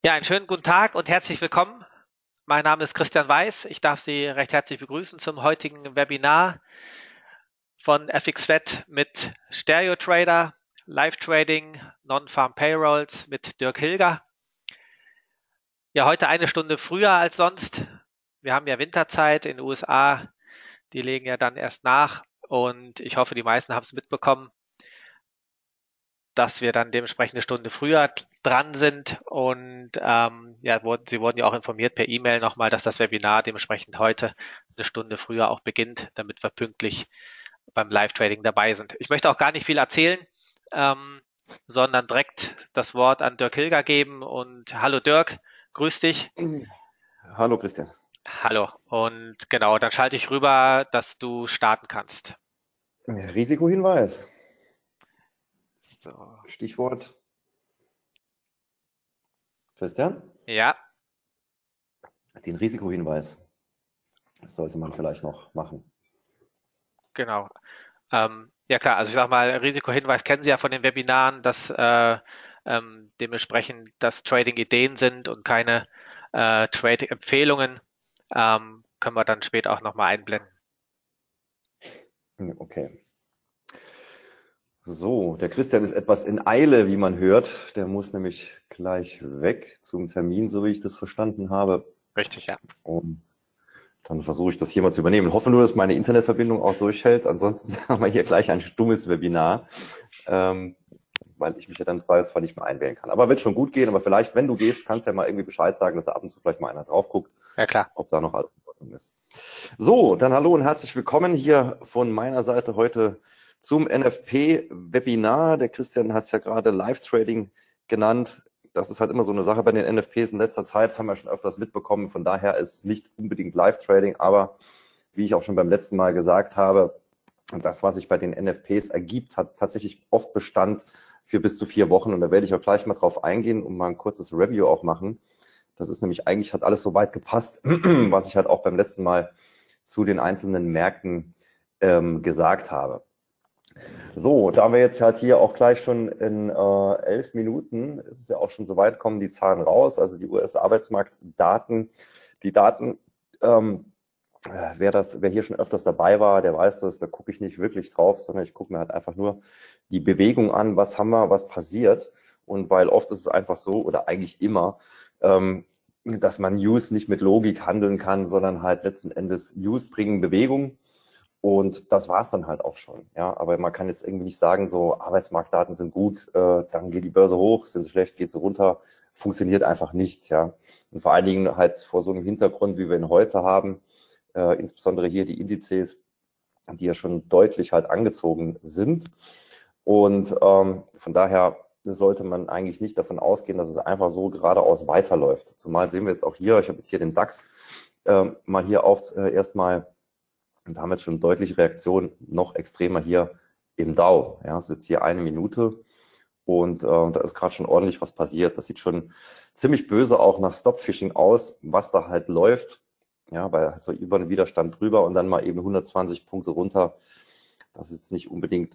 Ja, einen schönen guten Tag und herzlich willkommen. Mein Name ist Christian Weiß. Ich darf Sie recht herzlich begrüßen zum heutigen Webinar von FXFlat mit Stereo Trader, Live Trading, Non-Farm Payrolls mit Dirk Hilger. Ja, heute eine Stunde früher als sonst. Wir haben ja Winterzeit in den USA. Die legen ja dann erst nach und ich hoffe, die meisten haben es mitbekommen, dass wir dann dementsprechend eine Stunde früher dran sind. Und ja, Sie wurden ja auch informiert per E-Mail nochmal, dass das Webinar dementsprechend heute eine Stunde früher auch beginnt, damit wir pünktlich beim Live-Trading dabei sind. Ich möchte auch gar nicht viel erzählen, ähm, sondern direkt das Wort an Dirk Hilger geben. Und hallo Dirk, grüß dich. Hallo Christian. Hallo. Und genau, dann schalte ich rüber, dass du starten kannst. Risikohinweis. So. Stichwort Christian. Ja, Den Risikohinweis. Das sollte man vielleicht noch machen. genau. Ja klar, also ich sage mal, Risikohinweis kennen Sie ja von den Webinaren, dass dementsprechend das Trading-Ideen sind und keine Trading-Empfehlungen. Können wir dann später auch nochmal einblenden. Okay. So, der Christian ist etwas in Eile, wie man hört. Der muss nämlich gleich weg zum Termin, so wie ich das verstanden habe. Richtig, ja. Und dann versuche ich das hier mal zu übernehmen. Ich hoffe nur, dass meine Internetverbindung auch durchhält. Ansonsten haben wir hier gleich ein stummes Webinar. Weil ich mich ja dann zwar nicht mehr einwählen kann. Aber wird schon gut gehen. Aber vielleicht, wenn du gehst, kannst du ja mal irgendwie Bescheid sagen, dass da ab und zu vielleicht mal einer drauf guckt, Ja klar. ob da noch alles in Ordnung ist. So, dann hallo und herzlich willkommen hier von meiner Seite heute zum NFP-Webinar. Der Christian hat es ja gerade Live-Trading genannt. Das ist halt immer so eine Sache bei den NFPs in letzter Zeit. Das haben wir schon öfters mitbekommen. Von daher ist es nicht unbedingt Live-Trading, aber wie ich auch schon beim letzten Mal gesagt habe, das, was sich bei den NFPs ergibt, hat tatsächlich oft Bestand für bis zu 4 Wochen. Und da werde ich auch gleich mal drauf eingehen und mal ein kurzes Review auch machen. Das ist nämlich eigentlich, hat alles so weit gepasst, was ich halt auch beim letzten Mal zu den einzelnen Märkten gesagt habe. So, da wir jetzt halt hier auch gleich schon in 11 Minuten, ist es ja auch schon so weit, kommen die Zahlen raus, also die US-Arbeitsmarktdaten, die Daten, wer hier schon öfters dabei war, der weiß das, da gucke ich nicht wirklich drauf, sondern ich gucke mir halt einfach nur die Bewegung an, was haben wir, was passiert. Und weil oft ist es einfach so, oder eigentlich immer, dass man News nicht mit Logik handeln kann, sondern halt letzten Endes News bringen Bewegung. Und das war es dann halt auch schon. Ja, aber man kann jetzt irgendwie nicht sagen, so Arbeitsmarktdaten sind gut, dann geht die Börse hoch, sind sie schlecht, geht sie runter. Funktioniert einfach nicht. Ja, und vor allen Dingen halt vor so einem Hintergrund, wie wir ihn heute haben, insbesondere hier die Indizes, die ja schon deutlich halt angezogen sind. Und von daher sollte man eigentlich nicht davon ausgehen, dass es einfach so geradeaus weiterläuft. Zumal sehen wir jetzt auch hier, ich habe jetzt hier den DAX mal hier auf erstmal und haben jetzt schon deutliche Reaktionen, noch extremer hier im Dow. Ja, es ist jetzt hier 1 Minute und da ist gerade schon ordentlich was passiert. Das sieht schon ziemlich böse auch nach Stop-Fishing aus, was da halt läuft. Ja, weil halt so über den Widerstand drüber und dann mal eben 120 Punkte runter. Das ist nicht unbedingt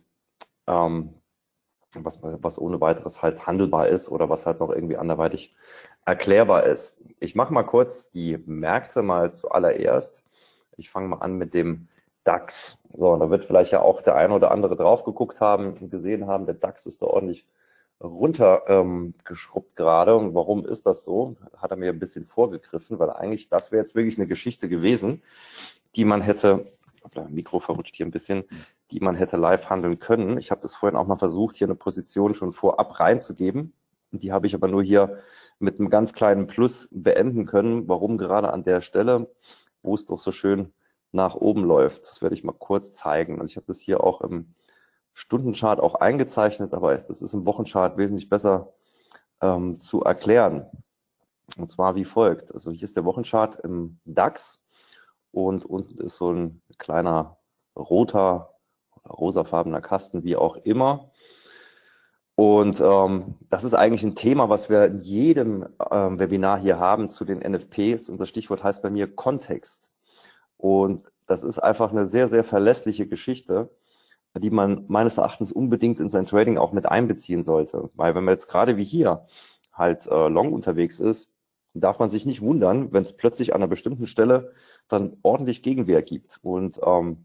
was ohne weiteres halt handelbar ist oder was halt noch irgendwie anderweitig erklärbar ist. Ich mache mal kurz die Märkte mal zuallererst. Ich fange mal an mit dem DAX. So, da wird vielleicht ja auch der eine oder andere drauf geguckt haben und gesehen haben, der DAX ist da ordentlich runtergeschrubbt gerade. Und warum ist das so? Hat er mir ein bisschen vorgegriffen, weil eigentlich das wäre jetzt wirklich eine Geschichte gewesen, die man hätte, Mikro verrutscht hier ein bisschen, die man hätte live handeln können. Ich habe das vorhin auch mal versucht, hier eine Position schon vorab reinzugeben. Die habe ich aber nur hier mit einem ganz kleinen Plus beenden können. Warum gerade an der Stelle, wo es doch so schön nach oben läuft. Das werde ich mal kurz zeigen. Also ich habe das hier auch im Stundenchart auch eingezeichnet, aber das ist im Wochenchart wesentlich besser zu erklären. Und zwar wie folgt. Also hier ist der Wochenchart im DAX und unten ist so ein kleiner roter oder rosafarbener Kasten, wie auch immer. Und das ist eigentlich ein Thema, was wir in jedem Webinar hier haben zu den NFPs. Und das Stichwort heißt bei mir Kontext. Und das ist einfach eine sehr, sehr verlässliche Geschichte, die man meines Erachtens unbedingt in sein Trading auch mit einbeziehen sollte. Weil wenn wir jetzt gerade wie hier halt long unterwegs ist, darf man sich nicht wundern, wenn es plötzlich an einer bestimmten Stelle dann ordentlich Gegenwehr gibt. Und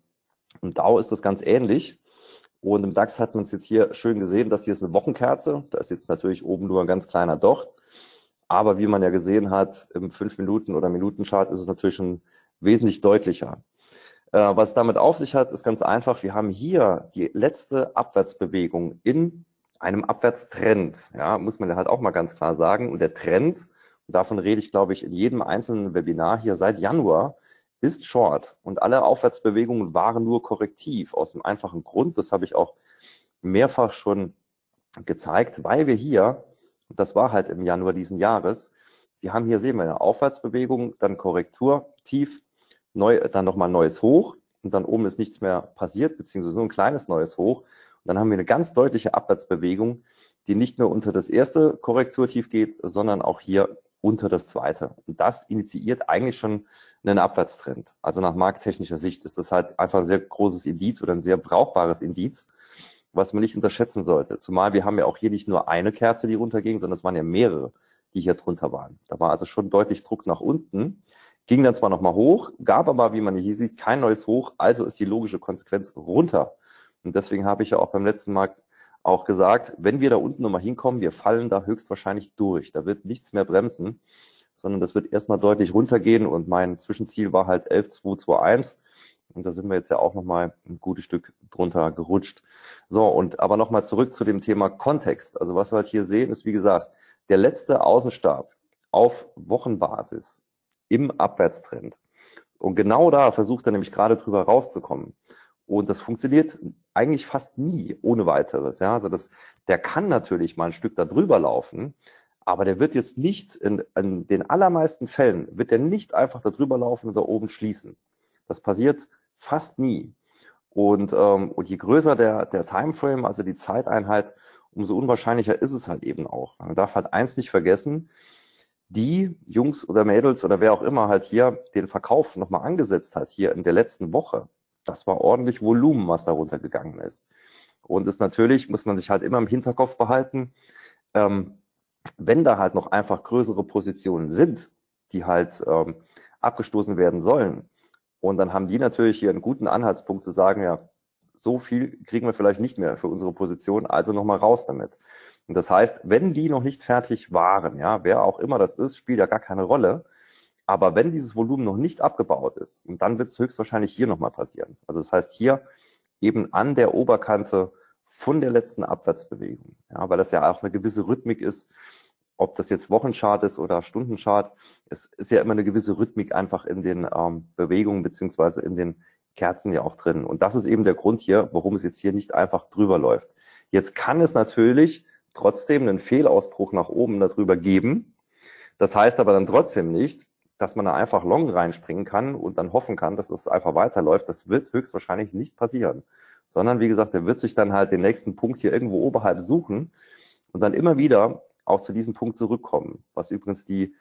im DAO ist das ganz ähnlich. Und im DAX hat man es jetzt hier schön gesehen, das hier ist eine Wochenkerze. Da ist jetzt natürlich oben nur ein ganz kleiner Docht. Aber wie man ja gesehen hat, im 5-Minuten- oder Minutenchart ist es natürlich schon wesentlich deutlicher. Was damit auf sich hat, ist ganz einfach. Wir haben hier die letzte Abwärtsbewegung in einem Abwärtstrend. Ja, muss man ja halt auch mal ganz klar sagen. Und der Trend, und davon rede ich, glaube ich, in jedem einzelnen Webinar hier seit Januar, ist Short. Und alle Aufwärtsbewegungen waren nur korrektiv. Aus dem einfachen Grund, das habe ich auch mehrfach schon gezeigt, weil wir hier, das war halt im Januar diesen Jahres, wir haben hier, sehen wir, eine Aufwärtsbewegung, dann Korrektur, tief, dann nochmal ein neues Hoch und dann oben ist nichts mehr passiert, beziehungsweise nur ein kleines neues Hoch. Und dann haben wir eine ganz deutliche Abwärtsbewegung, die nicht nur unter das erste Korrekturtief geht, sondern auch hier unter das zweite. Und das initiiert eigentlich schon einen Abwärtstrend. Also nach markttechnischer Sicht ist das halt einfach ein sehr großes Indiz oder ein sehr brauchbares Indiz, was man nicht unterschätzen sollte. Zumal wir haben ja auch hier nicht nur eine Kerze, die runterging, sondern es waren ja mehrere, die hier drunter waren. Da war also schon deutlich Druck nach unten, ging dann zwar nochmal hoch, gab aber, wie man hier sieht, kein neues Hoch, also ist die logische Konsequenz runter. Und deswegen habe ich ja auch beim letzten Mal auch gesagt, wenn wir da unten nochmal hinkommen, wir fallen da höchstwahrscheinlich durch. Da wird nichts mehr bremsen, sondern das wird erstmal deutlich runtergehen und mein Zwischenziel war halt 11,221. Und da sind wir jetzt ja auch nochmal ein gutes Stück drunter gerutscht. So, und aber nochmal zurück zu dem Thema Kontext. Also was wir halt hier sehen, ist wie gesagt, der letzte Außenstab auf Wochenbasis im Abwärtstrend. Und genau da versucht er nämlich gerade drüber rauszukommen. Und das funktioniert eigentlich fast nie ohne weiteres. Ja, also der kann natürlich mal ein Stück da drüber laufen, aber der wird jetzt nicht, in den allermeisten Fällen, wird der nicht einfach da drüber laufen und da oben schließen. Das passiert fast nie. Und je größer der Timeframe, also die Zeiteinheit, umso unwahrscheinlicher ist es halt eben auch. Man darf halt eins nicht vergessen, die Jungs oder Mädels oder wer auch immer halt hier den Verkauf nochmal angesetzt hat, hier in der letzten Woche, das war ordentlich Volumen, was darunter gegangen ist. Und ist natürlich, muss man sich halt immer im Hinterkopf behalten, wenn da halt noch einfach größere Positionen sind, die halt abgestoßen werden sollen, und dann haben die natürlich hier einen guten Anhaltspunkt zu sagen, ja, so viel kriegen wir vielleicht nicht mehr für unsere Position, also nochmal raus damit. Und das heißt, wenn die noch nicht fertig waren, ja, wer auch immer das ist, spielt ja gar keine Rolle. Aber wenn dieses Volumen noch nicht abgebaut ist, und dann wird es höchstwahrscheinlich hier nochmal passieren. Also das heißt hier eben an der Oberkante von der letzten Abwärtsbewegung, ja, weil das ja auch eine gewisse Rhythmik ist, ob das jetzt Wochenchart ist oder Stundenchart, es ist ja immer eine gewisse Rhythmik einfach in den Bewegungen beziehungsweise in den Kerzen ja auch drin. Und das ist eben der Grund hier, warum es jetzt hier nicht einfach drüber läuft. Jetzt kann es natürlich trotzdem einen Fehlausbruch nach oben darüber geben. Das heißt aber dann trotzdem nicht, dass man da einfach long reinspringen kann und dann hoffen kann, dass es einfach weiterläuft. Das wird höchstwahrscheinlich nicht passieren. Sondern wie gesagt, der wird sich dann halt den nächsten Punkt hier irgendwo oberhalb suchen und dann immer wieder auch zu diesem Punkt zurückkommen, was übrigens die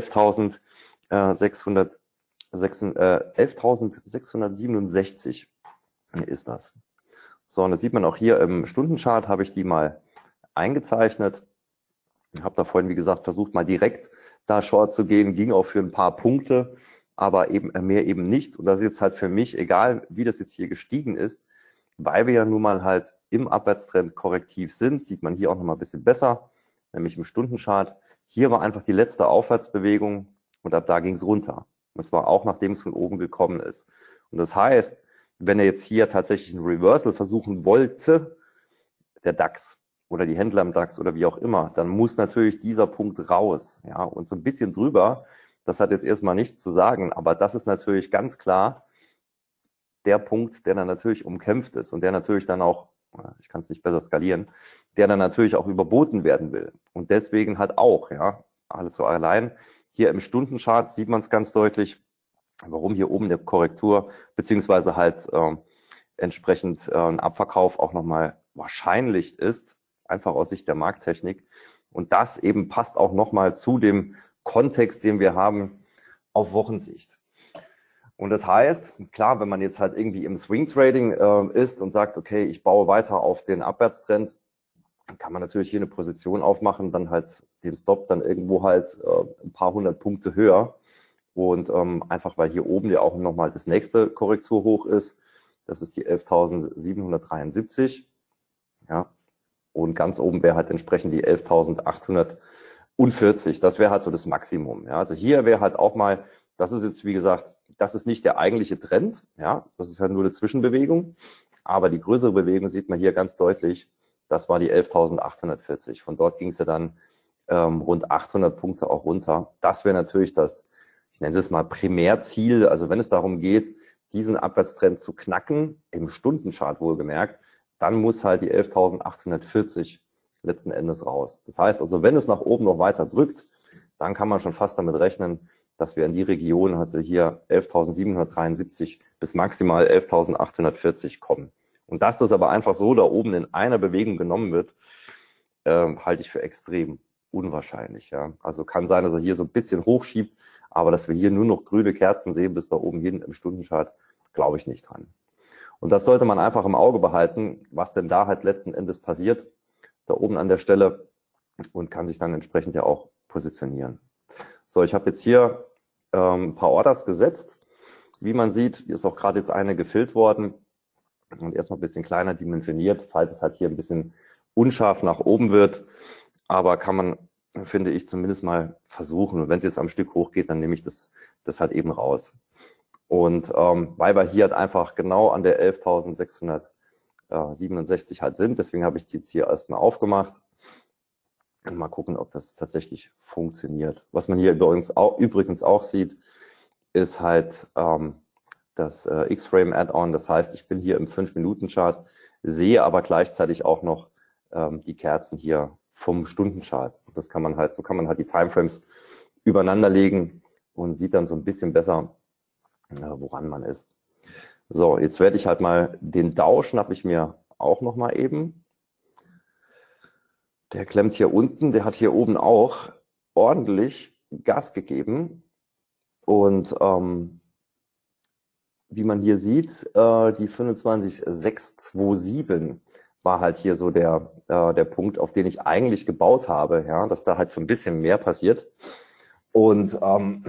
11.667 ist das. So, und das sieht man auch hier im Stundenchart, habe ich die mal eingezeichnet. Ich habe da vorhin, wie gesagt, versucht mal direkt da short zu gehen, ging auch für ein paar Punkte, aber eben mehr eben nicht. Und das ist jetzt halt für mich, egal wie das jetzt hier gestiegen ist, weil wir ja nun mal halt im Abwärtstrend korrektiv sind, sieht man hier auch nochmal ein bisschen besser, nämlich im Stundenchart. Hier war einfach die letzte Aufwärtsbewegung und ab da ging es runter. Und zwar auch, nachdem es von oben gekommen ist. Und das heißt, wenn er jetzt hier tatsächlich ein Reversal versuchen wollte, der DAX oder die Händler im DAX oder wie auch immer, dann muss natürlich dieser Punkt raus. Ja, und so ein bisschen drüber, das hat jetzt erstmal nichts zu sagen, aber das ist natürlich ganz klar der Punkt, der dann natürlich umkämpft ist und der natürlich dann auch, ich kann es nicht besser skalieren, der dann natürlich auch überboten werden will. Und deswegen halt auch, ja, alles so allein. Hier im Stundenchart sieht man es ganz deutlich, warum hier oben der Korrektur beziehungsweise halt entsprechend ein Abverkauf auch nochmal wahrscheinlich ist, einfach aus Sicht der Markttechnik. Und das eben passt auch nochmal zu dem Kontext, den wir haben auf Wochensicht. Und das heißt, klar, wenn man jetzt halt irgendwie im Swing Trading ist und sagt, okay, ich baue weiter auf den Abwärtstrend, Dann kann man natürlich hier eine Position aufmachen, dann halt den Stop dann irgendwo halt ein paar hundert Punkte höher. Und einfach, weil hier oben ja auch nochmal das nächste Korrekturhoch ist. Das ist die 11.773. Ja. Und ganz oben wäre halt entsprechend die 11.840. Das wäre halt so das Maximum. Ja. Also hier wäre halt auch mal, das ist jetzt, wie gesagt, das ist nicht der eigentliche Trend. Ja. Das ist halt nur eine Zwischenbewegung. Aber die größere Bewegung sieht man hier ganz deutlich. Das war die 11.840. Von dort ging es ja dann rund 800 Punkte auch runter. Das wäre natürlich das, ich nenne es jetzt mal Primärziel. Also wenn es darum geht, diesen Abwärtstrend zu knacken, im Stundenchart wohlgemerkt, dann muss halt die 11.840 letzten Endes raus. Das heißt also, wenn es nach oben noch weiter drückt, dann kann man schon fast damit rechnen, dass wir in die Region, also hier 11.773 bis maximal 11.840 kommen. Und dass das aber einfach so da oben in einer Bewegung genommen wird, halte ich für extrem unwahrscheinlich. Ja. Also kann sein, dass er hier so ein bisschen hochschiebt, aber dass wir hier nur noch grüne Kerzen sehen bis da oben hin im Stundenchart, glaube ich nicht dran. Und das sollte man einfach im Auge behalten, was denn da halt letzten Endes passiert, da oben an der Stelle, und kann sich dann entsprechend ja auch positionieren. So, ich habe jetzt hier ein paar Orders gesetzt. Wie man sieht, hier ist auch gerade jetzt eine gefüllt worden und erstmal ein bisschen kleiner dimensioniert, falls es halt hier ein bisschen unscharf nach oben wird. Aber kann man, finde ich, zumindest mal versuchen. Und wenn es jetzt am Stück hochgeht, dann nehme ich das halt eben raus. Und weil wir hier halt einfach genau an der 11.667 halt sind, deswegen habe ich die jetzt hier erstmal aufgemacht. Und mal gucken, ob das tatsächlich funktioniert. Was man hier übrigens auch sieht, ist halt das X-Frame Add-on. Das heißt, ich bin hier im 5-Minuten-Chart, sehe aber gleichzeitig auch noch die Kerzen hier vom Stundenchart. Das kann man halt, so kann man halt die Timeframes übereinander legen und sieht dann so ein bisschen besser, woran man ist. So, jetzt werde ich halt mal den Dow schnappe ich mir auch noch mal eben. Der klemmt hier unten, der hat hier oben auch ordentlich Gas gegeben. Und wie man hier sieht, die 25,627 war halt hier so der Punkt, auf den ich eigentlich gebaut habe, ja, dass da halt so ein bisschen mehr passiert. Und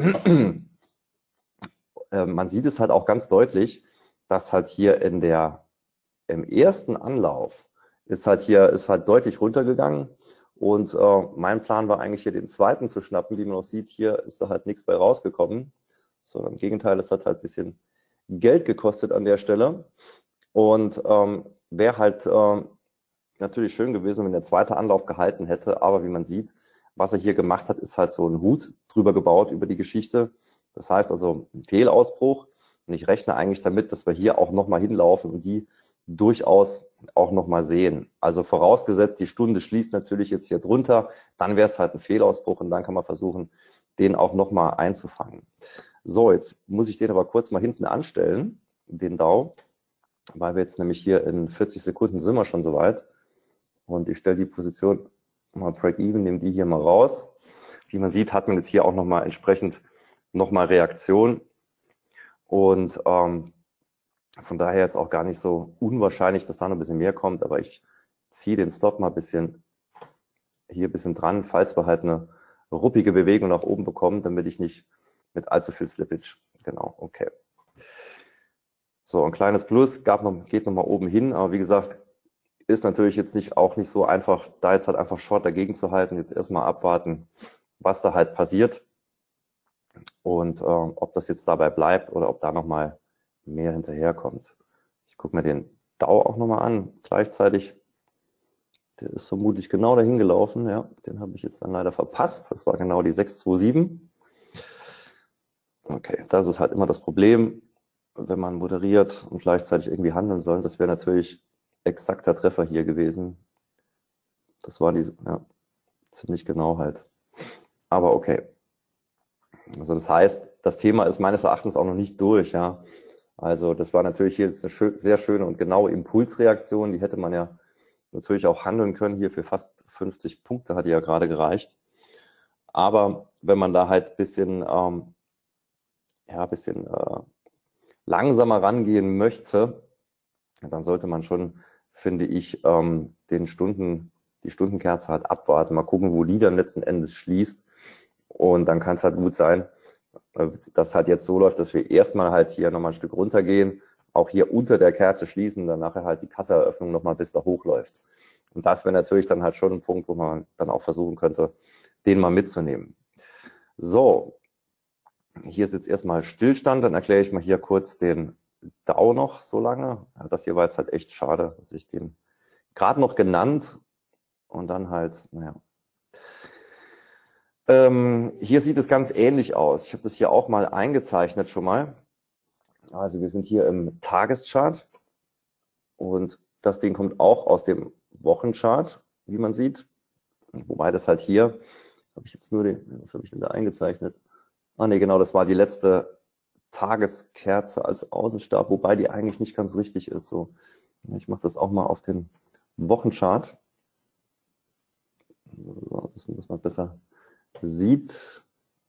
man sieht es halt auch ganz deutlich, dass halt hier im ersten Anlauf ist halt deutlich runtergegangen. Und mein Plan war eigentlich hier den zweiten zu schnappen. Wie man auch sieht, hier ist da halt nichts bei rausgekommen. So, im Gegenteil, es hat halt ein bisschen Geld gekostet an der Stelle. Und wäre halt natürlich schön gewesen, wenn der zweite Anlauf gehalten hätte. Aber wie man sieht, was er hier gemacht hat, ist halt so ein Hut drüber gebaut über die Geschichte. Das heißt also ein Fehlausbruch. Und ich rechne eigentlich damit, dass wir hier auch nochmal hinlaufen und die durchaus auch nochmal sehen. Also vorausgesetzt, die Stunde schließt natürlich jetzt hier drunter, dann wäre es halt ein Fehlausbruch und dann kann man versuchen, den auch nochmal einzufangen. So, jetzt muss ich den aber kurz mal hinten anstellen, den Dow, weil wir jetzt nämlich hier in 40 Sekunden sind wir schon soweit. Und ich stelle die Position mal Break-Even, nehme die hier mal raus. Wie man sieht, hat man jetzt hier auch nochmal entsprechend nochmal Reaktion. Und von daher jetzt auch gar nicht so unwahrscheinlich, dass da noch ein bisschen mehr kommt, aber ich ziehe den Stop mal ein bisschen hier ein bisschen dran, falls wir halt eine ruppige Bewegung nach oben bekommen, damit ich nicht mit allzu viel Slippage, genau, okay. So, ein kleines Plus, geht noch mal oben hin, aber wie gesagt, ist natürlich jetzt auch nicht so einfach, da jetzt halt einfach Short dagegen zu halten, jetzt erstmal abwarten, was da halt passiert und ob das jetzt dabei bleibt oder ob da nochmal mehr hinterherkommt. Ich gucke mir den Dow auch nochmal an, gleichzeitig. Der ist vermutlich genau dahin gelaufen, ja, den habe ich jetzt dann leider verpasst. Das war genau die 627. Okay, das ist halt immer das Problem, wenn man moderiert und gleichzeitig irgendwie handeln soll. Das wäre natürlich exakter Treffer hier gewesen. Das war ja, ziemlich genau halt. Aber okay. Also das heißt, das Thema ist meines Erachtens auch noch nicht durch, ja. Also das war natürlich hier jetzt eine sehr schöne und genaue Impulsreaktion. Die hätte man ja natürlich auch handeln können. Hier für fast 50 Punkte hat die ja gerade gereicht. Aber wenn man da halt ein bisschen, langsamer rangehen möchte, dann sollte man schon, finde ich, den Stundenchart die Stundenkerze halt abwarten, mal gucken, wo die dann letzten Endes schließt. Und dann kann es halt gut sein, dass halt jetzt so läuft, dass wir erstmal halt hier nochmal ein Stück runtergehen, auch hier unter der Kerze schließen, dann nachher halt die Kasseeröffnung nochmal bis da hochläuft. Und das wäre natürlich dann halt schon ein Punkt, wo man dann auch versuchen könnte, den mal mitzunehmen. So, hier ist jetzt erstmal Stillstand, dann erkläre ich mal hier kurz den DAO noch so lange. Ja, das hier war jetzt halt echt schade, dass ich den gerade noch genannt und dann halt, naja. Hier sieht es ganz ähnlich aus. Ich habe das hier auch mal eingezeichnet schon mal. Also wir sind hier im Tageschart und das Ding kommt auch aus dem Wochenchart, wie man sieht. Wobei das halt hier, habe ich jetzt nur den, was habe ich denn da eingezeichnet? Ah ne, genau, das war die letzte Tageskerze als Außenstab, wobei die eigentlich nicht ganz richtig ist. So, ich mache das auch mal auf den Wochenchart, so, dass man besser sieht.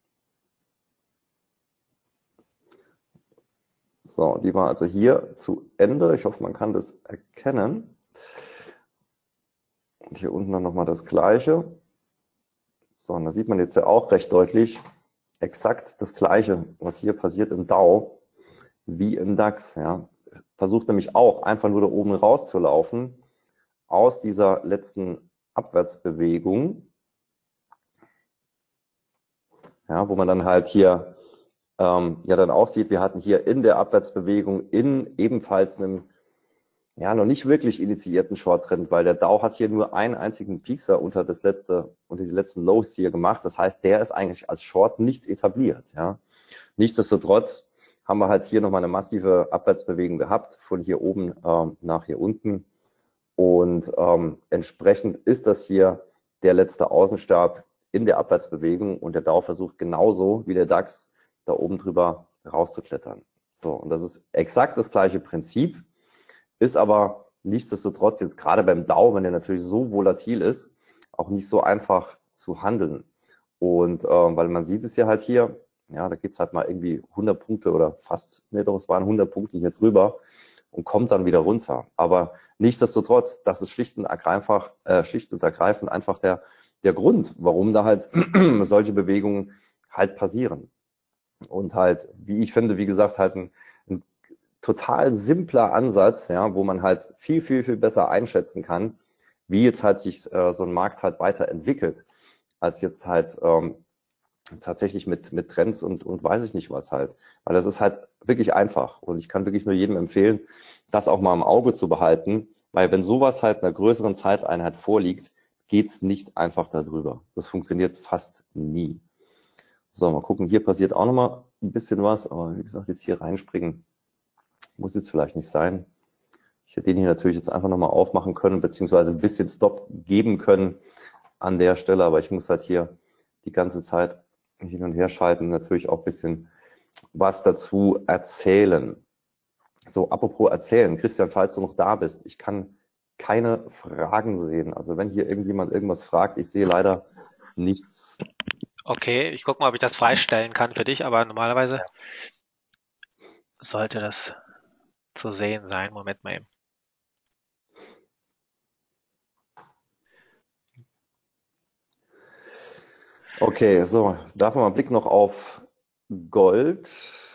So, die war also hier zu Ende. Ich hoffe, man kann das erkennen. Und hier unten dann nochmal das Gleiche. So, und da sieht man jetzt ja auch recht deutlich exakt das Gleiche, was hier passiert im DAO, wie im DAX. Ja. Versucht nämlich auch einfach nur da oben rauszulaufen aus dieser letzten Abwärtsbewegung. Ja, wo man dann halt hier ja dann auch sieht, wir hatten hier in der Abwärtsbewegung in ebenfalls einem ja noch nicht wirklich initiierten Short-Trend, weil der Dow hat hier nur einen einzigen Piekser unter die letzten Lows hier gemacht. Das heißt, der ist eigentlich als Short nicht etabliert. Ja. Nichtsdestotrotz haben wir halt hier nochmal eine massive Abwärtsbewegung gehabt, von hier oben nach hier unten. Und entsprechend ist das hier der letzte Außenstab in der Abwärtsbewegung und der Dow versucht genauso wie der DAX da oben drüber rauszuklettern. So, und das ist exakt das gleiche Prinzip, ist aber nichtsdestotrotz jetzt gerade beim Dow, wenn der natürlich so volatil ist, auch nicht so einfach zu handeln. Und weil man sieht es ja halt hier, ja, da geht es halt mal irgendwie 100 Punkte oder fast, nee, doch, es waren 100 Punkte hier drüber und kommt dann wieder runter. Aber nichtsdestotrotz, das ist schlicht und ergreifend einfach der Grund, warum da halt solche Bewegungen halt passieren. Und halt, wie ich finde, wie gesagt, halt ein total simpler Ansatz, ja, wo man halt viel, viel, viel besser einschätzen kann, wie jetzt halt sich so ein Markt halt weiterentwickelt, als jetzt halt tatsächlich mit Trends und weiß ich nicht was halt. Weil das ist halt wirklich einfach und ich kann wirklich nur jedem empfehlen, das auch mal im Auge zu behalten, weil wenn sowas halt einer größeren Zeiteinheit vorliegt, geht's nicht einfach darüber. Das funktioniert fast nie. So, mal gucken, hier passiert auch nochmal ein bisschen was, aber wie gesagt, jetzt hier reinspringen muss jetzt vielleicht nicht sein. Ich hätte den hier natürlich jetzt einfach nochmal aufmachen können, beziehungsweise ein bisschen Stop geben können an der Stelle, aber ich muss halt hier die ganze Zeit hin und her schalten, natürlich auch ein bisschen was dazu erzählen. So, apropos erzählen, Christian, falls du noch da bist, ich kann keine Fragen sehen. Also wenn hier irgendjemand irgendwas fragt, ich sehe leider nichts. Okay, ich gucke mal, ob ich das freistellen kann für dich, aber normalerweise sollte das zu sehen sein. Moment mal eben. Okay, so, darf man mal einen Blick noch auf Gold.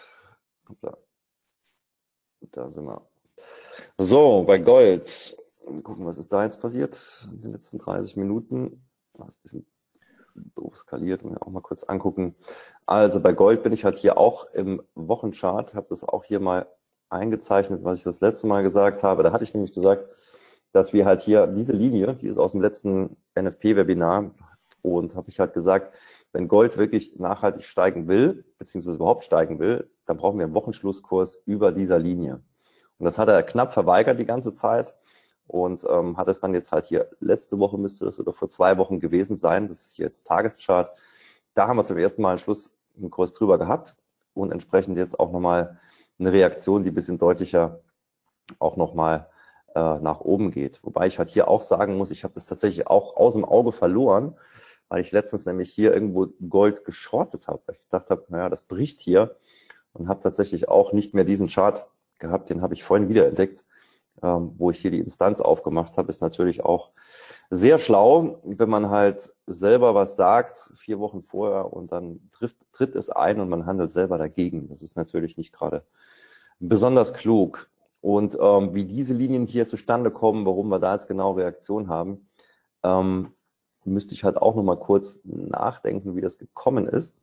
Da sind wir. So, bei Gold. Mal gucken, was ist da jetzt passiert in den letzten 30 Minuten. Das ist ein bisschen doof skaliert, und auch mal kurz angucken. Also bei Gold bin ich halt hier auch im Wochenchart, habe das auch hier mal eingezeichnet, was ich das letzte Mal gesagt habe. Da hatte ich nämlich gesagt, dass wir halt hier diese Linie, die ist aus dem letzten NFP-Webinar, und habe ich halt gesagt, wenn Gold wirklich nachhaltig steigen will, beziehungsweise überhaupt steigen will, dann brauchen wir einen Wochenschlusskurs über dieser Linie. Und das hat er knapp verweigert die ganze Zeit und hat es dann jetzt halt hier, letzte Woche müsste das oder vor 2 Wochen gewesen sein, das ist jetzt Tageschart, da haben wir zum ersten Mal einen Kurs drüber gehabt und entsprechend jetzt auch nochmal eine Reaktion, die ein bisschen deutlicher auch nochmal nach oben geht. Wobei ich halt hier auch sagen muss, ich habe das tatsächlich auch aus dem Auge verloren, weil ich letztens nämlich hier irgendwo Gold geschortet habe. Ich dachte habe, naja, das bricht hier und habe tatsächlich auch nicht mehr diesen Chart gehabt, den habe ich vorhin wiederentdeckt. wo ich hier die Instanz aufgemacht habe, ist natürlich auch sehr schlau, wenn man halt selber was sagt, 4 Wochen vorher und dann tritt es ein und man handelt selber dagegen. Das ist natürlich nicht gerade besonders klug. Und wie diese Linien hier zustande kommen, warum wir da jetzt genau Reaktion haben, müsste ich halt auch nochmal kurz nachdenken, wie das gekommen ist.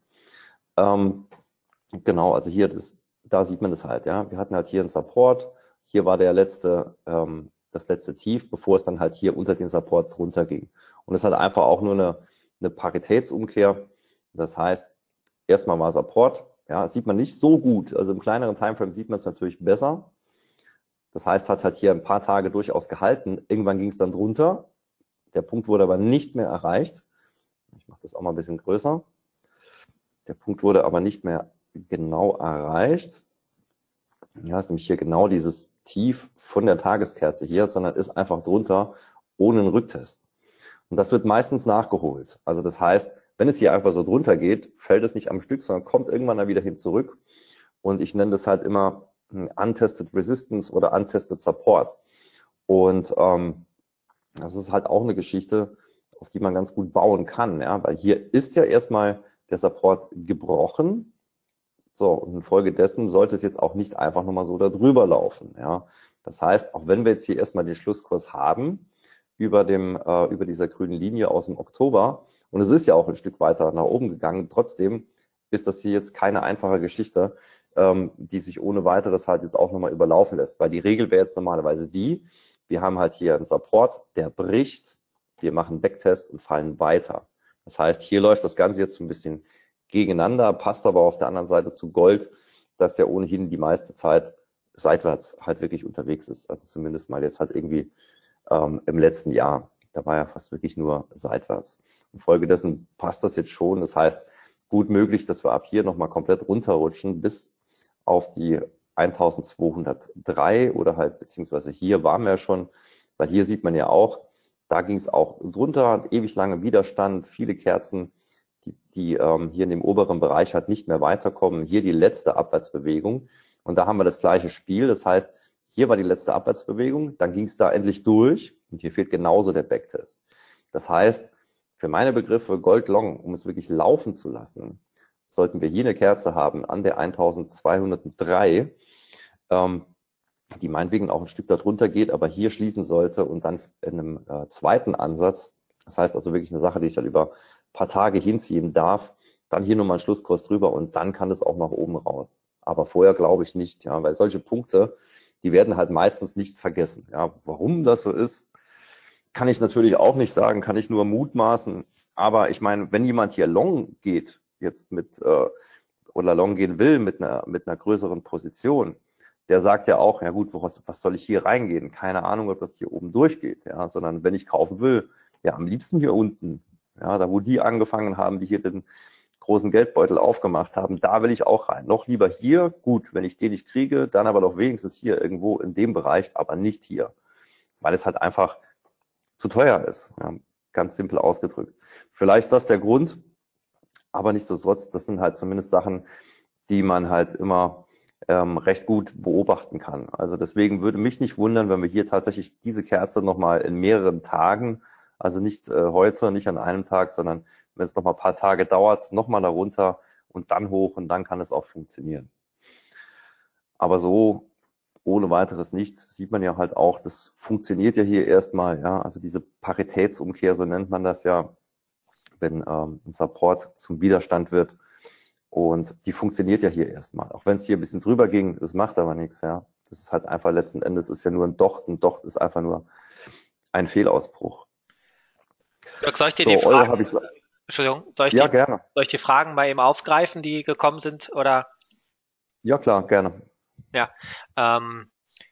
Genau, also hier, da sieht man das halt, ja. Wir hatten halt hier einen Support, hier war das letzte Tief, bevor es dann halt hier unter den Support drunter ging. Und es hat einfach auch nur eine Paritätsumkehr. Das heißt, erstmal war Support, ja, das sieht man nicht so gut. Also im kleineren Timeframe sieht man es natürlich besser. Das heißt, hat halt hier ein paar Tage durchaus gehalten. Irgendwann ging es dann drunter. Der Punkt wurde aber nicht mehr erreicht. Ich mache das auch mal ein bisschen größer. Der Punkt wurde aber nicht mehr genau erreicht. Ja, ist nämlich hier genau dieses Tief von der Tageskerze hier, sondern ist einfach drunter ohne einen Rücktest. Und das wird meistens nachgeholt. Also das heißt, wenn es hier einfach so drunter geht, fällt es nicht am Stück, sondern kommt irgendwann dann wieder hin zurück. Und ich nenne das halt immer Untested Resistance oder Untested Support. Und das ist halt auch eine Geschichte, auf die man ganz gut bauen kann, ja, weil hier ist ja erstmal der Support gebrochen. So, und infolgedessen sollte es jetzt auch nicht einfach nochmal so da drüber laufen, ja. Das heißt, auch wenn wir jetzt hier erstmal den Schlusskurs haben, über dieser grünen Linie aus dem Oktober, und es ist ja auch ein Stück weiter nach oben gegangen, trotzdem ist das hier jetzt keine einfache Geschichte, die sich ohne weiteres halt jetzt auch nochmal überlaufen lässt, weil die Regel wäre jetzt normalerweise die, wir haben halt hier einen Support, der bricht, wir machen Backtest und fallen weiter. Das heißt, hier läuft das Ganze jetzt so ein bisschen gegeneinander, passt aber auf der anderen Seite zu Gold, das ja ohnehin die meiste Zeit seitwärts halt wirklich unterwegs ist. Also zumindest mal jetzt halt irgendwie im letzten Jahr. Da war ja fast wirklich nur seitwärts. Infolgedessen passt das jetzt schon. Das heißt, gut möglich, dass wir ab hier nochmal komplett runterrutschen bis auf die 1203 oder halt, beziehungsweise hier waren wir ja schon, weil hier sieht man ja auch, da ging es auch drunter, ewig lange Widerstand, viele Kerzen, die hier in dem oberen Bereich halt nicht mehr weiterkommen. Hier die letzte Abwärtsbewegung und da haben wir das gleiche Spiel. Das heißt, hier war die letzte Abwärtsbewegung, dann ging es da endlich durch und hier fehlt genauso der Backtest. Das heißt, für meine Begriffe Gold Long, um es wirklich laufen zu lassen, sollten wir hier eine Kerze haben an der 1203, die meinetwegen auch ein Stück darunter geht, aber hier schließen sollte und dann in einem zweiten Ansatz, das heißt also wirklich eine Sache, die ich dann über ein paar Tage hinziehen darf, dann hier nochmal einen Schlusskurs drüber und dann kann es auch nach oben raus. Aber vorher glaube ich nicht, ja, weil solche Punkte, die werden halt meistens nicht vergessen. Ja, warum das so ist, kann ich natürlich auch nicht sagen, kann ich nur mutmaßen. Aber ich meine, wenn jemand hier long geht, jetzt oder long gehen will mit einer größeren Position, der sagt ja auch, ja gut, was soll ich hier reingehen? Keine Ahnung, ob das hier oben durchgeht, ja, sondern wenn ich kaufen will, ja, am liebsten hier unten, ja, da wo die angefangen haben, die hier den großen Geldbeutel aufgemacht haben, da will ich auch rein. Noch lieber hier, gut, wenn ich den nicht kriege, dann aber doch wenigstens hier irgendwo in dem Bereich, aber nicht hier, weil es halt einfach zu teuer ist, ja, ganz simpel ausgedrückt. Vielleicht ist das der Grund, aber nichtsdestotrotz, das sind halt zumindest Sachen, die man halt immer recht gut beobachten kann. Also deswegen würde mich nicht wundern, wenn wir hier tatsächlich diese Kerze nochmal in mehreren Tagen, also nicht heute, nicht an einem Tag, sondern wenn es nochmal ein paar Tage dauert, nochmal darunter und dann hoch und dann kann es auch funktionieren. Aber so ohne weiteres nicht, sieht man ja halt auch, das funktioniert ja hier erstmal, ja, also diese Paritätsumkehr, so nennt man das ja, wenn ein Support zum Widerstand wird. Und die funktioniert ja hier erstmal. Auch wenn es hier ein bisschen drüber ging, das macht aber nichts, ja. Das ist halt einfach letzten Endes ist ja nur ein Docht. Ein Docht ist einfach nur ein Fehlausbruch. Jörg, soll ich dir So, die Euro Fragen, habe ich. Entschuldigung, Ja, gerne. soll ich die Fragen bei ihm aufgreifen, die gekommen sind? Oder Ja, klar, gerne. ja, ähm,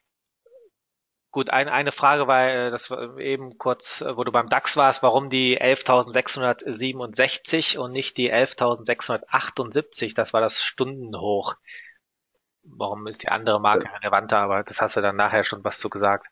gut, eine Frage war, das war eben kurz, wo du beim DAX warst, warum die 11.667 und nicht die 11.678? Das war das Stundenhoch. Warum ist die andere Marke relevanter? Aber das hast du dann nachher schon was zu gesagt.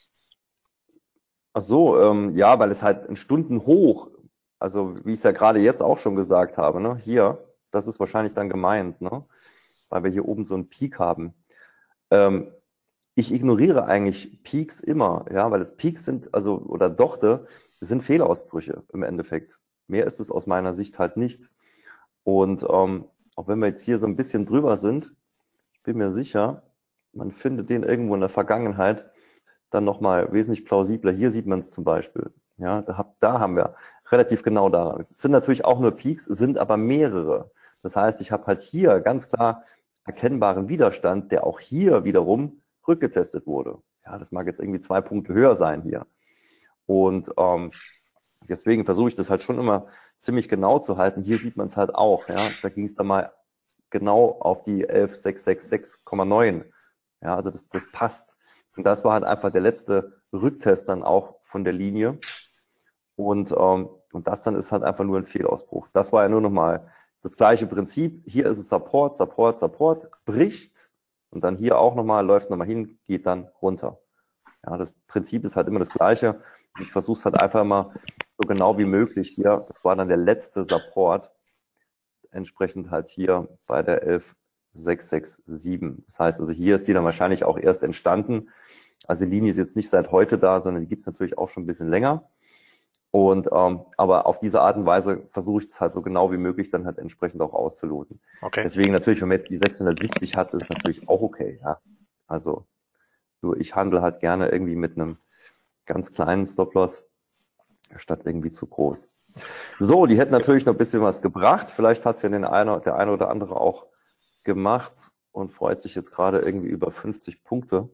Ach so, ja, weil es halt ein Stundenhoch, also wie ich es ja gerade jetzt auch schon gesagt habe, ne, hier, das ist wahrscheinlich dann gemeint, ne, weil wir hier oben so einen Peak haben. Ähm, ich ignoriere eigentlich Peaks immer, ja, weil es Peaks sind, also, oder Dochte, das sind Fehlausbrüche im Endeffekt. Mehr ist es aus meiner Sicht halt nicht. Und auch wenn wir jetzt hier so ein bisschen drüber sind, ich bin mir sicher, man findet den irgendwo in der Vergangenheit dann nochmal wesentlich plausibler. Hier sieht man es zum Beispiel. Ja, da haben wir relativ genau daran. Es sind natürlich auch nur Peaks, sind aber mehrere. Das heißt, ich habe halt hier ganz klar erkennbaren Widerstand, der auch hier wiederum rückgetestet wurde. Ja, das mag jetzt irgendwie 2 Punkte höher sein hier. Und deswegen versuche ich das halt schon immer ziemlich genau zu halten. Hier sieht man es halt auch. Ja, da ging es dann mal genau auf die 11,666,9. Ja, also das passt. Und das war halt einfach der letzte Rücktest dann auch von der Linie. Und das dann ist halt einfach nur ein Fehlausbruch. Das war ja nur nochmal das gleiche Prinzip. Hier ist es Support, Support, Support, bricht und dann hier auch nochmal, läuft nochmal hin, geht dann runter. Ja, das Prinzip ist halt immer das gleiche. Ich versuche es halt einfach immer so genau wie möglich hier. Das war dann der letzte Support, entsprechend halt hier bei der 11,667. Das heißt also, hier ist die dann wahrscheinlich auch erst entstanden. Also die Linie ist jetzt nicht seit heute da, sondern die gibt es natürlich auch schon ein bisschen länger. Und aber auf diese Art und Weise versuche ich es halt so genau wie möglich dann halt entsprechend auch auszuloten. Okay. Deswegen natürlich, wenn man jetzt die 670 hat, ist es natürlich auch okay. Ja? Also nur ich handle halt gerne irgendwie mit einem ganz kleinen Stop-Loss statt irgendwie zu groß. So, die hätten natürlich noch ein bisschen was gebracht. Vielleicht hat es ja der eine oder andere auch gemacht und freut sich jetzt gerade irgendwie über 50 Punkte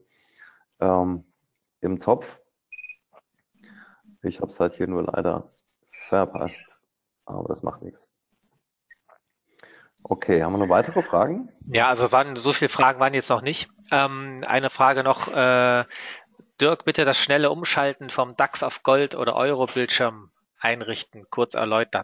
im Topf. Ich habe es halt hier nur leider verpasst, aber das macht nichts. Okay, haben wir noch weitere Fragen? Ja, also so viele Fragen waren jetzt noch nicht. Eine Frage noch, Dirk, bitte das schnelle Umschalten vom DAX auf Gold- oder Euro-Bildschirm einrichten, kurz erläutern.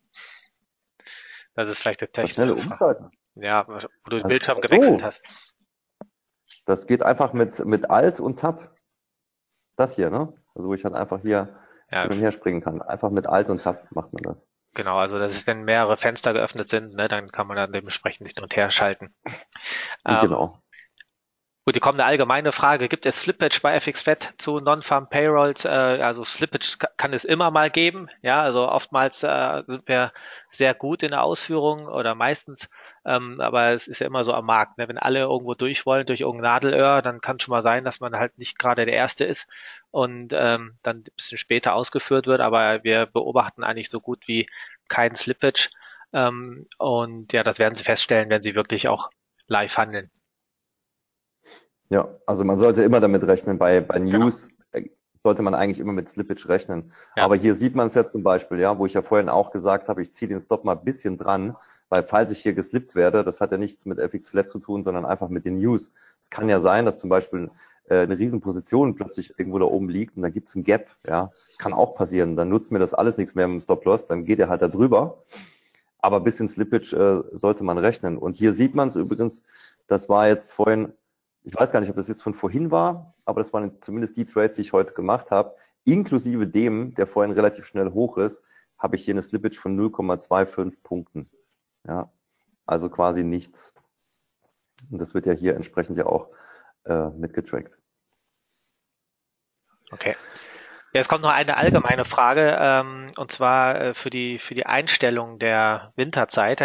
Das ist vielleicht eine Das schnelle technische Frage. Umschalten. Ja, wo du den Bildschirm Ach gewechselt so, hast. das geht einfach mit Alt und Tab. Das hier, ne? Also wo ich halt einfach hier Ja, hin und her springen kann. Einfach mit Alt und Tab macht man das. genau. Also das ist, wenn mehrere Fenster geöffnet sind, ne, dann kann man dann dementsprechend hin und her schalten. Genau. Gut, die kommt eine allgemeine Frage. Gibt es Slippage bei FXFAT zu Non-Farm Payrolls? Also Slippage kann es immer mal geben. Ja, also oftmals sind wir sehr gut in der Ausführung oder meistens. Aber es ist ja immer so am Markt. Ne? Wenn alle irgendwo durch wollen, durch irgendein Nadelöhr, dann kann es schon mal sein, dass man halt nicht gerade der Erste ist und dann ein bisschen später ausgeführt wird. Aber wir beobachten eigentlich so gut wie keinen Slippage. Und ja, das werden Sie feststellen, wenn Sie wirklich auch live handeln. Ja, also man sollte immer damit rechnen. Bei Genau. News sollte man eigentlich immer mit Slippage rechnen. Ja. Aber hier sieht man es ja zum Beispiel, ja, wo ich ja vorhin auch gesagt habe, ich ziehe den Stop mal ein bisschen dran, weil falls ich hier geslippt werde, das hat ja nichts mit FX Flat zu tun, sondern einfach mit den News. Es kann ja sein, dass zum Beispiel eine Riesenposition plötzlich irgendwo da oben liegt und da gibt es ein Gap, ja, kann auch passieren. Dann nutzt mir das alles nichts mehr mit dem Stop-Loss, dann geht er halt da drüber. Aber ein bisschen Slippage sollte man rechnen. Und hier sieht man es übrigens, das war jetzt vorhin, ich weiß gar nicht, ob das jetzt von vorhin war, aber das waren jetzt zumindest die Trades, die ich heute gemacht habe. Inklusive dem, der vorhin relativ schnell hoch ist, habe ich hier eine Slippage von 0,25 Punkten. Ja, also quasi nichts. Und das wird ja hier entsprechend ja auch mitgetrackt. Okay. Jetzt kommt noch eine allgemeine Frage, und zwar für die Einstellung der Winterzeit.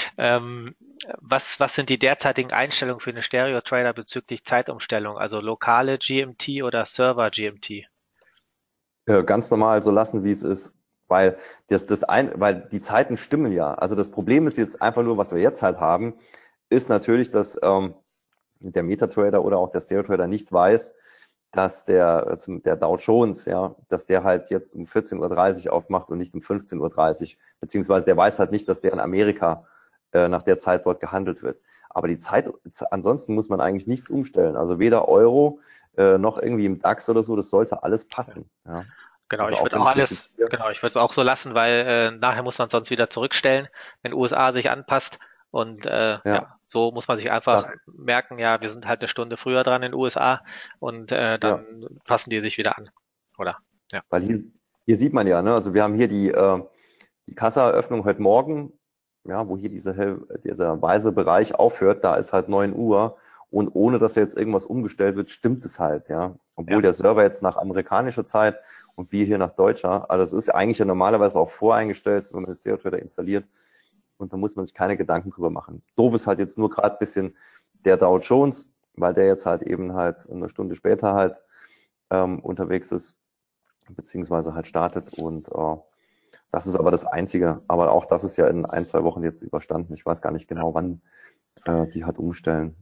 Was sind die derzeitigen Einstellungen für eine Stereo-Trader bezüglich Zeitumstellung, also lokale GMT oder Server GMT? Ganz normal so lassen, wie es ist. Weil weil die Zeiten stimmen ja. Also das Problem ist jetzt einfach nur, was wir jetzt halt haben, ist natürlich, dass der MetaTrader oder auch der Stereo-Trader nicht weiß, dass der Dow Jones, ja, dass der halt jetzt um 14:30 Uhr aufmacht und nicht um 15:30 Uhr, beziehungsweise der weiß halt nicht, dass der in Amerika nach der Zeit dort gehandelt wird. Aber die Zeit, ansonsten muss man eigentlich nichts umstellen. Also weder Euro noch irgendwie im DAX oder so, das sollte alles passen. Ja. Genau, Also ich auch würde wenn auch ich das jetzt alles, hier, genau, ich würde es auch so lassen, weil nachher muss man sonst wieder zurückstellen, wenn USA sich anpasst. Und ja, ja, so muss man sich einfach das, merken, ja, wir sind halt eine Stunde früher dran in den USA und ja, dann passen die sich wieder an, oder? Ja. weil hier sieht man ja, ne, also wir haben hier die Kassaeröffnung heute Morgen, ja, wo hier dieser weiße Bereich aufhört, da ist halt 9 Uhr und ohne dass jetzt irgendwas umgestellt wird, stimmt es halt, ja. Obwohl Ja. der Server jetzt nach amerikanischer Zeit und wir hier nach deutscher, also das ist eigentlich ja normalerweise auch voreingestellt, wenn man den Stereo-Trader installiert, und da muss man sich keine Gedanken drüber machen. Doof ist halt jetzt nur gerade ein bisschen der Dow Jones, weil der jetzt halt eben halt eine Stunde später halt unterwegs ist, beziehungsweise halt startet, und das ist aber das Einzige. Aber auch das ist ja in 1, 2 Wochen jetzt überstanden. Ich weiß gar nicht genau, wann die halt umstellen.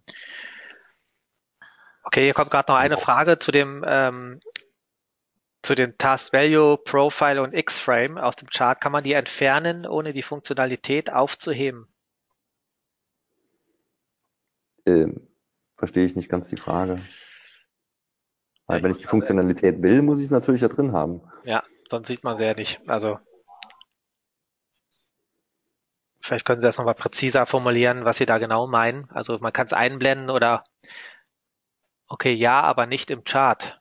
Okay, hier kommt gerade noch eine So. Frage zu den Task Value, Profile und X-Frame aus dem Chart. Kann man die entfernen, ohne die Funktionalität aufzuheben? Verstehe ich nicht ganz die Frage. Ja, Weil wenn ich die Funktionalität will, muss ich es natürlich da drin haben. ja, sonst sieht man sie ja nicht. Also vielleicht können Sie das nochmal präziser formulieren, was Sie da genau meinen. Also man kann es einblenden oder okay, ja, aber nicht im Chart.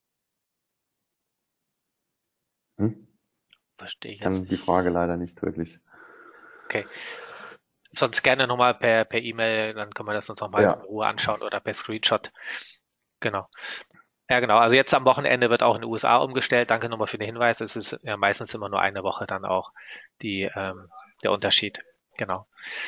Hm? Verstehe ich Ich jetzt kann die nicht. Frage leider nicht wirklich. Okay. Sonst gerne nochmal per E-Mail, dann können wir das uns nochmal in Ja, Ruhe anschauen oder per Screenshot. Genau. Ja, genau. Also jetzt am Wochenende wird auch in den USA umgestellt. Danke nochmal für den Hinweis. Es ist ja meistens immer nur eine Woche dann auch die, der Unterschied. Genau.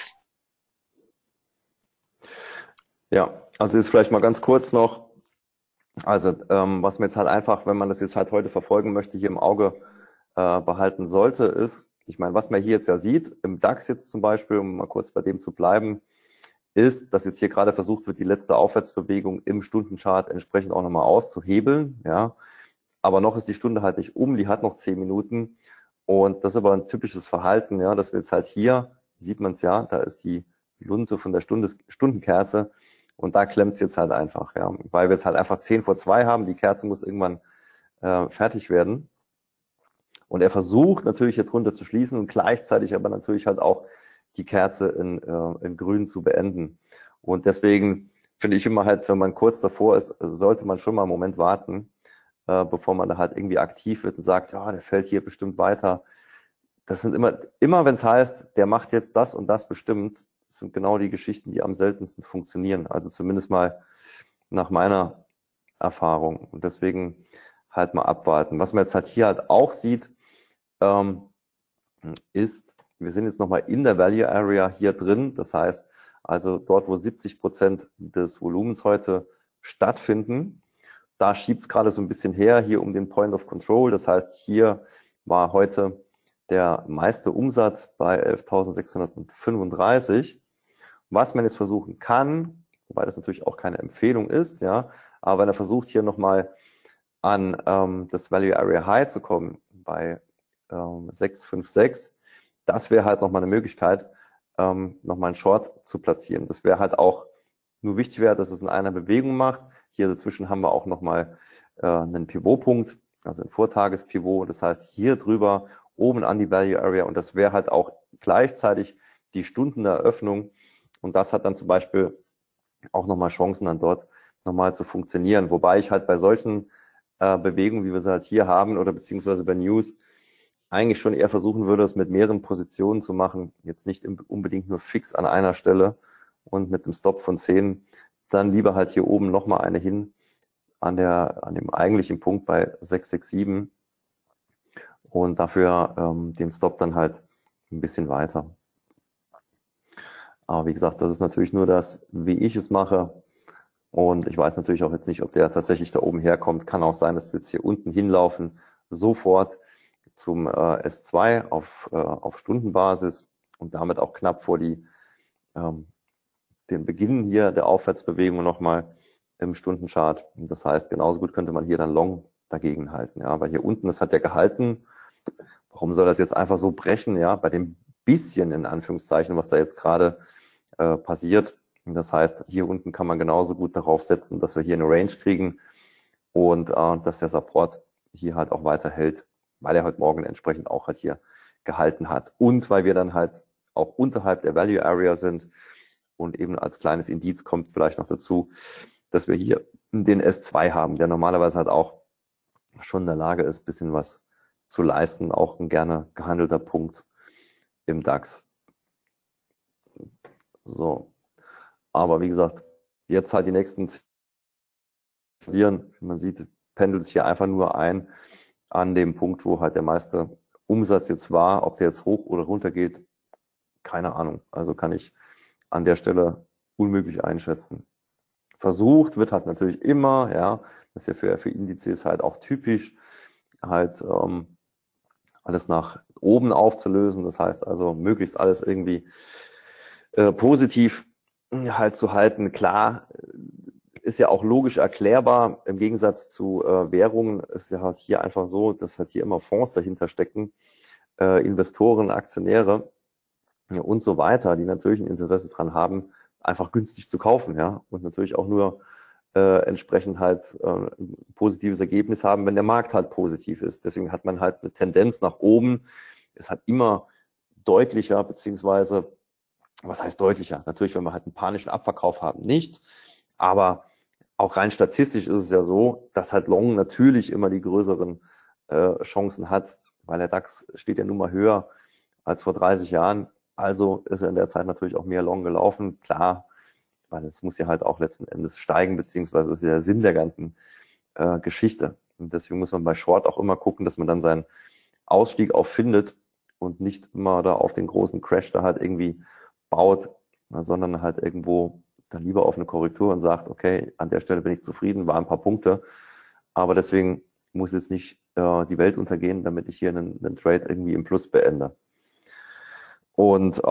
ja, also jetzt vielleicht mal ganz kurz noch. Also was man jetzt halt einfach, wenn man das jetzt halt heute verfolgen möchte, hier im Auge behalten sollte, ist, ich meine, was man hier jetzt ja sieht, im DAX jetzt zum Beispiel, um mal kurz bei dem zu bleiben, ist, dass jetzt hier gerade versucht wird, die letzte Aufwärtsbewegung im Stundenchart entsprechend auch nochmal auszuhebeln, ja. Aber noch ist die Stunde halt nicht um, die hat noch 10 Minuten. Und das ist aber ein typisches Verhalten, ja, dass wir jetzt halt hier, sieht man es ja, da ist die Lunte von der Stundenkerze, und da klemmt es jetzt halt einfach, ja, weil wir jetzt halt einfach 10 vor 2 haben, die Kerze muss irgendwann fertig werden. Und er versucht natürlich hier drunter zu schließen und gleichzeitig aber natürlich halt auch die Kerze in grün zu beenden. Und deswegen finde ich immer halt, wenn man kurz davor ist, sollte man schon mal einen Moment warten, bevor man da halt irgendwie aktiv wird und sagt, ja, der fällt hier bestimmt weiter. Das sind immer wenn es heißt, der macht jetzt das und das bestimmt, das sind genau die Geschichten, die am seltensten funktionieren. Also zumindest mal nach meiner Erfahrung. Und deswegen halt mal abwarten. Was man jetzt halt hier halt auch sieht, ist, wir sind jetzt nochmal in der Value Area hier drin. Das heißt, also dort, wo 70% des Volumens heute stattfinden, da schiebt es gerade so ein bisschen her, hier um den Point of Control. Das heißt, hier war heute der meiste Umsatz bei 11.635. Was man jetzt versuchen kann, wobei das natürlich auch keine Empfehlung ist, ja, aber wenn er versucht, hier nochmal an das Value Area High zu kommen, bei 656, das wäre halt nochmal eine Möglichkeit, nochmal einen Short zu platzieren. Das wäre halt auch nur wichtig wäre, dass es in einer Bewegung macht. Hier dazwischen haben wir auch nochmal einen Pivotpunkt, also ein Vortagespivot. Das heißt, hier drüber oben an die Value Area, und das wäre halt auch gleichzeitig die Stundeneröffnung. Und das hat dann zum Beispiel auch nochmal Chancen, dann dort nochmal zu funktionieren. Wobei ich halt bei solchen Bewegungen, wie wir sie halt hier haben, oder beziehungsweise bei News, eigentlich schon eher versuchen würde, es mit mehreren Positionen zu machen. Jetzt nicht unbedingt nur fix an einer Stelle und mit einem Stop von 10, dann lieber halt hier oben nochmal eine hin an dem eigentlichen Punkt bei 667 und dafür den Stop dann halt ein bisschen weiter. Aber wie gesagt, das ist natürlich nur das, wie ich es mache. Und ich weiß natürlich auch jetzt nicht, ob der tatsächlich da oben herkommt. Kann auch sein, dass wir jetzt hier unten hinlaufen, sofort zum S2 auf Stundenbasis und damit auch knapp vor den Beginn hier der Aufwärtsbewegung nochmal im Stundenchart. Das heißt, genauso gut könnte man hier dann Long dagegen halten. Ja, weil hier unten, das hat ja gehalten. Warum soll das jetzt einfach so brechen? Ja, bei dem bisschen in Anführungszeichen, was da jetzt gerade passiert. Das heißt, hier unten kann man genauso gut darauf setzen, dass wir hier eine Range kriegen und dass der Support hier halt auch weiter hält, weil er heute Morgen entsprechend auch halt hier gehalten hat. Und weil wir dann halt auch unterhalb der Value Area sind und eben als kleines Indiz kommt vielleicht noch dazu, dass wir hier den S2 haben, der normalerweise halt auch schon in der Lage ist, ein bisschen was zu leisten, auch ein gerne gehandelter Punkt im DAX. So, aber wie gesagt, jetzt halt die nächsten passieren. Man sieht, pendelt sich hier einfach nur ein an dem Punkt, wo halt der meiste Umsatz jetzt war. Ob der jetzt hoch oder runter geht, keine Ahnung. Also kann ich an der Stelle unmöglich einschätzen. Versucht wird halt natürlich immer, ja, das ist ja für Indizes halt auch typisch, halt alles nach oben aufzulösen. Das heißt also, möglichst alles irgendwie positiv halt zu halten. Klar, ist ja auch logisch erklärbar. Im Gegensatz zu Währungen ist ja halt hier einfach so, dass halt hier immer Fonds dahinter stecken, Investoren, Aktionäre und so weiter, die natürlich ein Interesse dran haben, einfach günstig zu kaufen, ja, und natürlich auch nur entsprechend halt ein positives Ergebnis haben, wenn der Markt halt positiv ist. Deswegen hat man halt eine Tendenz nach oben. Es hat immer deutlicher, beziehungsweise, was heißt deutlicher? Natürlich, wenn wir halt einen panischen Abverkauf haben, nicht. Aber auch rein statistisch ist es ja so, dass halt Long natürlich immer die größeren Chancen hat, weil der DAX steht ja nun mal höher als vor 30 Jahren. Also ist er in der Zeit natürlich auch mehr Long gelaufen. Klar, weil es muss ja halt auch letzten Endes steigen, beziehungsweise ist ja der Sinn der ganzen Geschichte. Und deswegen muss man bei Short auch immer gucken, dass man dann seinen Ausstieg auch findet und nicht immer da auf den großen Crash da halt irgendwie baut, sondern halt irgendwo dann lieber auf eine Korrektur und sagt, okay, an der Stelle bin ich zufrieden, waren ein paar Punkte, aber deswegen muss jetzt nicht die Welt untergehen, damit ich hier einen Trade irgendwie im Plus beende. Und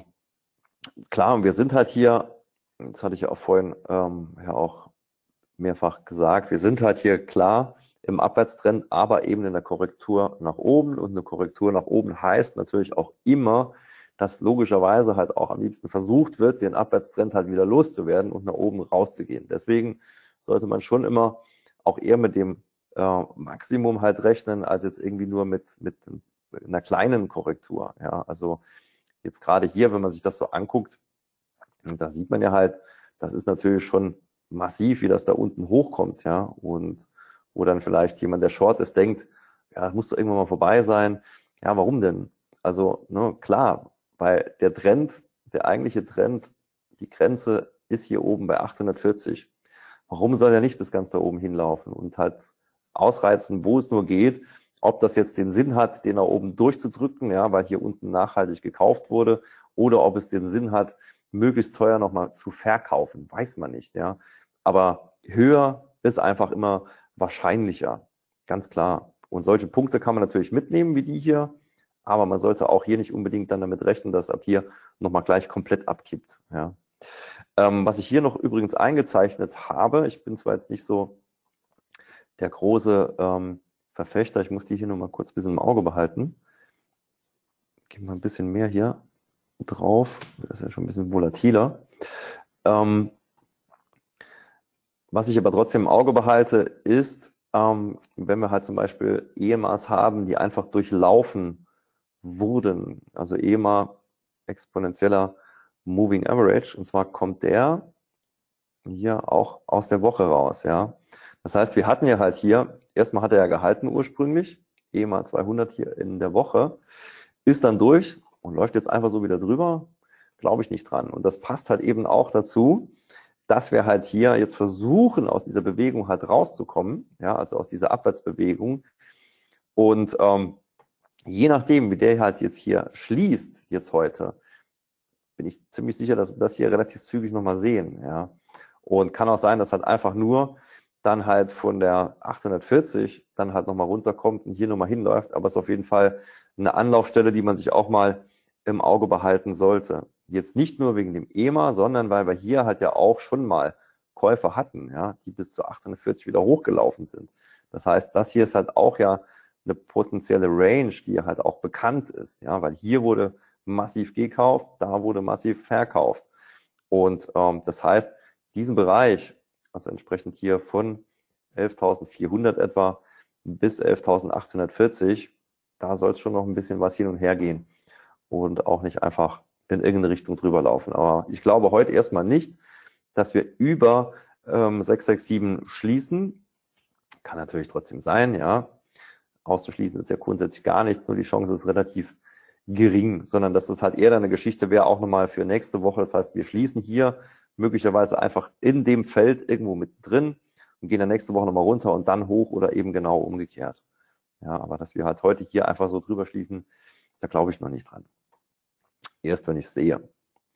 klar, wir sind halt hier, das hatte ich ja auch vorhin ja auch mehrfach gesagt, wir sind halt hier klar im Abwärtstrend, aber eben in der Korrektur nach oben. Und eine Korrektur nach oben heißt natürlich auch immer, dass logischerweise halt auch am liebsten versucht wird, den Abwärtstrend halt wieder loszuwerden und nach oben rauszugehen. Deswegen sollte man schon immer auch eher mit dem Maximum halt rechnen, als jetzt irgendwie nur mit einer kleinen Korrektur. Ja, also jetzt gerade hier, wenn man sich das so anguckt, da sieht man ja halt, das ist natürlich schon massiv, wie das da unten hochkommt, ja, und wo dann vielleicht jemand, der Short ist, denkt, ja, das muss doch irgendwann mal vorbei sein. Ja, warum denn? Also, ne, klar, weil der Trend, der eigentliche Trend, die Grenze ist hier oben bei 840. Warum soll er nicht bis ganz da oben hinlaufen und halt ausreizen, wo es nur geht? Ob das jetzt den Sinn hat, den da oben durchzudrücken, ja, weil hier unten nachhaltig gekauft wurde, oder ob es den Sinn hat, möglichst teuer nochmal zu verkaufen, weiß man nicht, ja. Aber höher ist einfach immer wahrscheinlicher, ganz klar. Und solche Punkte kann man natürlich mitnehmen, wie die hier, aber man sollte auch hier nicht unbedingt dann damit rechnen, dass ab hier nochmal gleich komplett abkippt, ja. Was ich hier noch übrigens eingezeichnet habe, ich bin zwar jetzt nicht so der große Verfechter, ich muss die hier nur mal kurz ein bisschen im Auge behalten. Gehen wir ein bisschen mehr hier drauf, das ist ja schon ein bisschen volatiler. Was ich aber trotzdem im Auge behalte, ist, wenn wir halt zum Beispiel EMAs haben, die einfach durchlaufen wurden, also EMA exponentieller Moving Average, und zwar kommt der hier auch aus der Woche raus, ja. Das heißt, wir hatten ja halt hier, erstmal hat er ja gehalten ursprünglich, EMA 200 hier in der Woche, ist dann durch und läuft jetzt einfach so wieder drüber, glaube ich nicht dran. Und das passt halt eben auch dazu, dass wir halt hier jetzt versuchen, aus dieser Bewegung halt rauszukommen, ja, also aus dieser Abwärtsbewegung. Und je nachdem, wie der halt jetzt hier schließt, jetzt heute, bin ich ziemlich sicher, dass wir das hier relativ zügig nochmal sehen, ja. Und kann auch sein, dass halt einfach nur dann halt von der 840 dann halt nochmal runterkommt und hier nochmal hinläuft, aber es ist auf jeden Fall eine Anlaufstelle, die man sich auch mal im Auge behalten sollte. Jetzt nicht nur wegen dem EMA, sondern weil wir hier halt ja auch schon mal Käufer hatten, ja, die bis zu 840 wieder hochgelaufen sind. Das heißt, das hier ist halt auch ja eine potenzielle Range, die halt auch bekannt ist, ja, weil hier wurde massiv gekauft, da wurde massiv verkauft. Und das heißt, diesen Bereich, also entsprechend hier von 11.400 etwa bis 11.840, da soll es schon noch ein bisschen was hin und her gehen und auch nicht einfach in irgendeine Richtung drüber laufen. Aber ich glaube heute erstmal nicht, dass wir über 667 schließen. Kann natürlich trotzdem sein, ja. Auszuschließen ist ja grundsätzlich gar nichts, nur die Chance ist relativ gering, sondern dass das halt eher eine Geschichte wäre, auch nochmal für nächste Woche. Das heißt, wir schließen hier möglicherweise einfach in dem Feld irgendwo mit drin und gehen dann nächste Woche nochmal runter und dann hoch oder eben genau umgekehrt. Ja, aber dass wir halt heute hier einfach so drüber schließen, da glaube ich noch nicht dran. Erst wenn ich es sehe.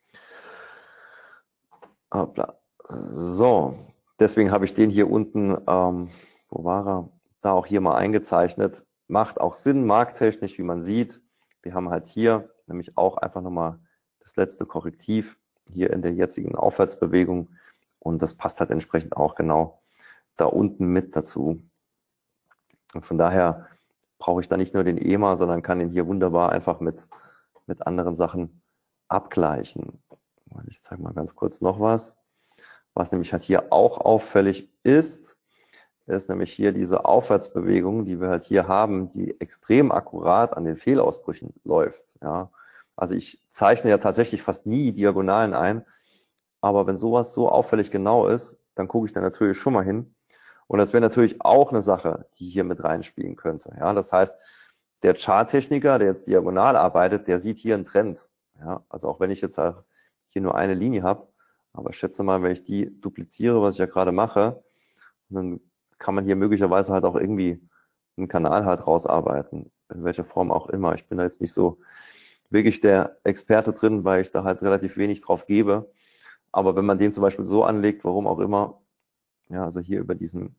Hoppla. So, deswegen habe ich den hier unten, wo war er? Da auch hier mal eingezeichnet. Macht auch Sinn, markttechnisch, wie man sieht. Wir haben halt hier nämlich auch einfach nochmal das letzte Korrektiv hier in der jetzigen Aufwärtsbewegung. Und das passt halt entsprechend auch genau da unten mit dazu. Und von daher brauche ich da nicht nur den EMA, sondern kann den hier wunderbar einfach mit anderen Sachen abgleichen. Ich zeige mal ganz kurz noch was. Was nämlich halt hier auch auffällig ist nämlich hier diese Aufwärtsbewegung, die wir halt hier haben, die extrem akkurat an den Fehlausbrüchen läuft. Ja. Also ich zeichne ja tatsächlich fast nie Diagonalen ein, aber wenn sowas so auffällig genau ist, dann gucke ich da natürlich schon mal hin. Und das wäre natürlich auch eine Sache, die hier mit reinspielen könnte. Ja. Das heißt, der Charttechniker, der jetzt diagonal arbeitet, der sieht hier einen Trend. Ja. Also auch wenn ich jetzt hier nur eine Linie habe, aber ich schätze mal, wenn ich die dupliziere, was ich ja gerade mache, dann kann man hier möglicherweise halt auch irgendwie einen Kanal halt rausarbeiten, in welcher Form auch immer. Ich bin da jetzt nicht so wirklich der Experte drin, weil ich da halt relativ wenig drauf gebe. Aber wenn man den zum Beispiel so anlegt, warum auch immer, ja, also hier über diesen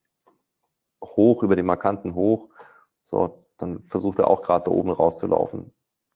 Hoch, über den markanten Hoch, so, dann versucht er auch gerade da oben rauszulaufen.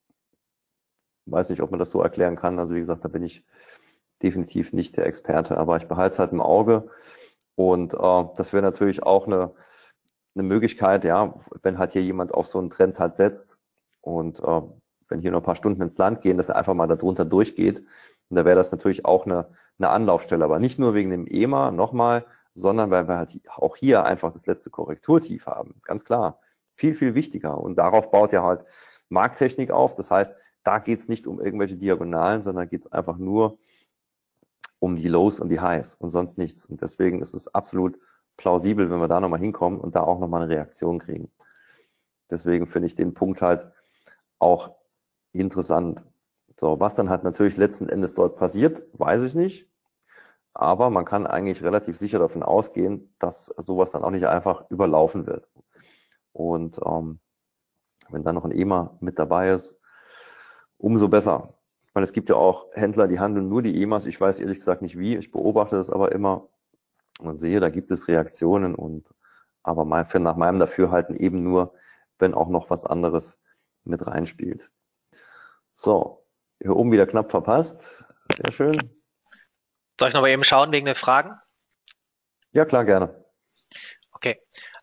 Weiß nicht, ob man das so erklären kann. Also wie gesagt, da bin ich definitiv nicht der Experte, aber ich behalte es halt im Auge. Und das wäre natürlich auch eine Möglichkeit, ja, wenn halt hier jemand auf so einen Trend halt setzt und wenn hier noch ein paar Stunden ins Land gehen, dass er einfach mal darunter durchgeht. Und da wäre das natürlich auch eine Anlaufstelle, aber nicht nur wegen dem EMA nochmal, sondern weil wir halt auch hier einfach das letzte Korrekturtief haben. Ganz klar. Viel, viel wichtiger. Und darauf baut ja halt Markttechnik auf. Das heißt, da geht es nicht um irgendwelche Diagonalen, sondern geht es einfach nur um die Lows und die Highs und sonst nichts. Und deswegen ist es absolut plausibel, wenn wir da nochmal hinkommen und da auch nochmal eine Reaktion kriegen. Deswegen finde ich den Punkt halt auch interessant. So, was dann halt natürlich letzten Endes dort passiert, weiß ich nicht. Aber man kann eigentlich relativ sicher davon ausgehen, dass sowas dann auch nicht einfach überlaufen wird. Und wenn dann noch ein EMA mit dabei ist, umso besser. Weil es gibt ja auch Händler, die handeln nur die EMAs. Ich weiß ehrlich gesagt nicht wie. Ich beobachte das aber immer und sehe, da gibt es Reaktionen aber nach meinem Dafürhalten eben nur, wenn auch noch was anderes mit reinspielt. So, hier oben wieder knapp verpasst. Sehr schön. Soll ich noch mal eben schauen wegen den Fragen? Ja, klar, gerne. Okay.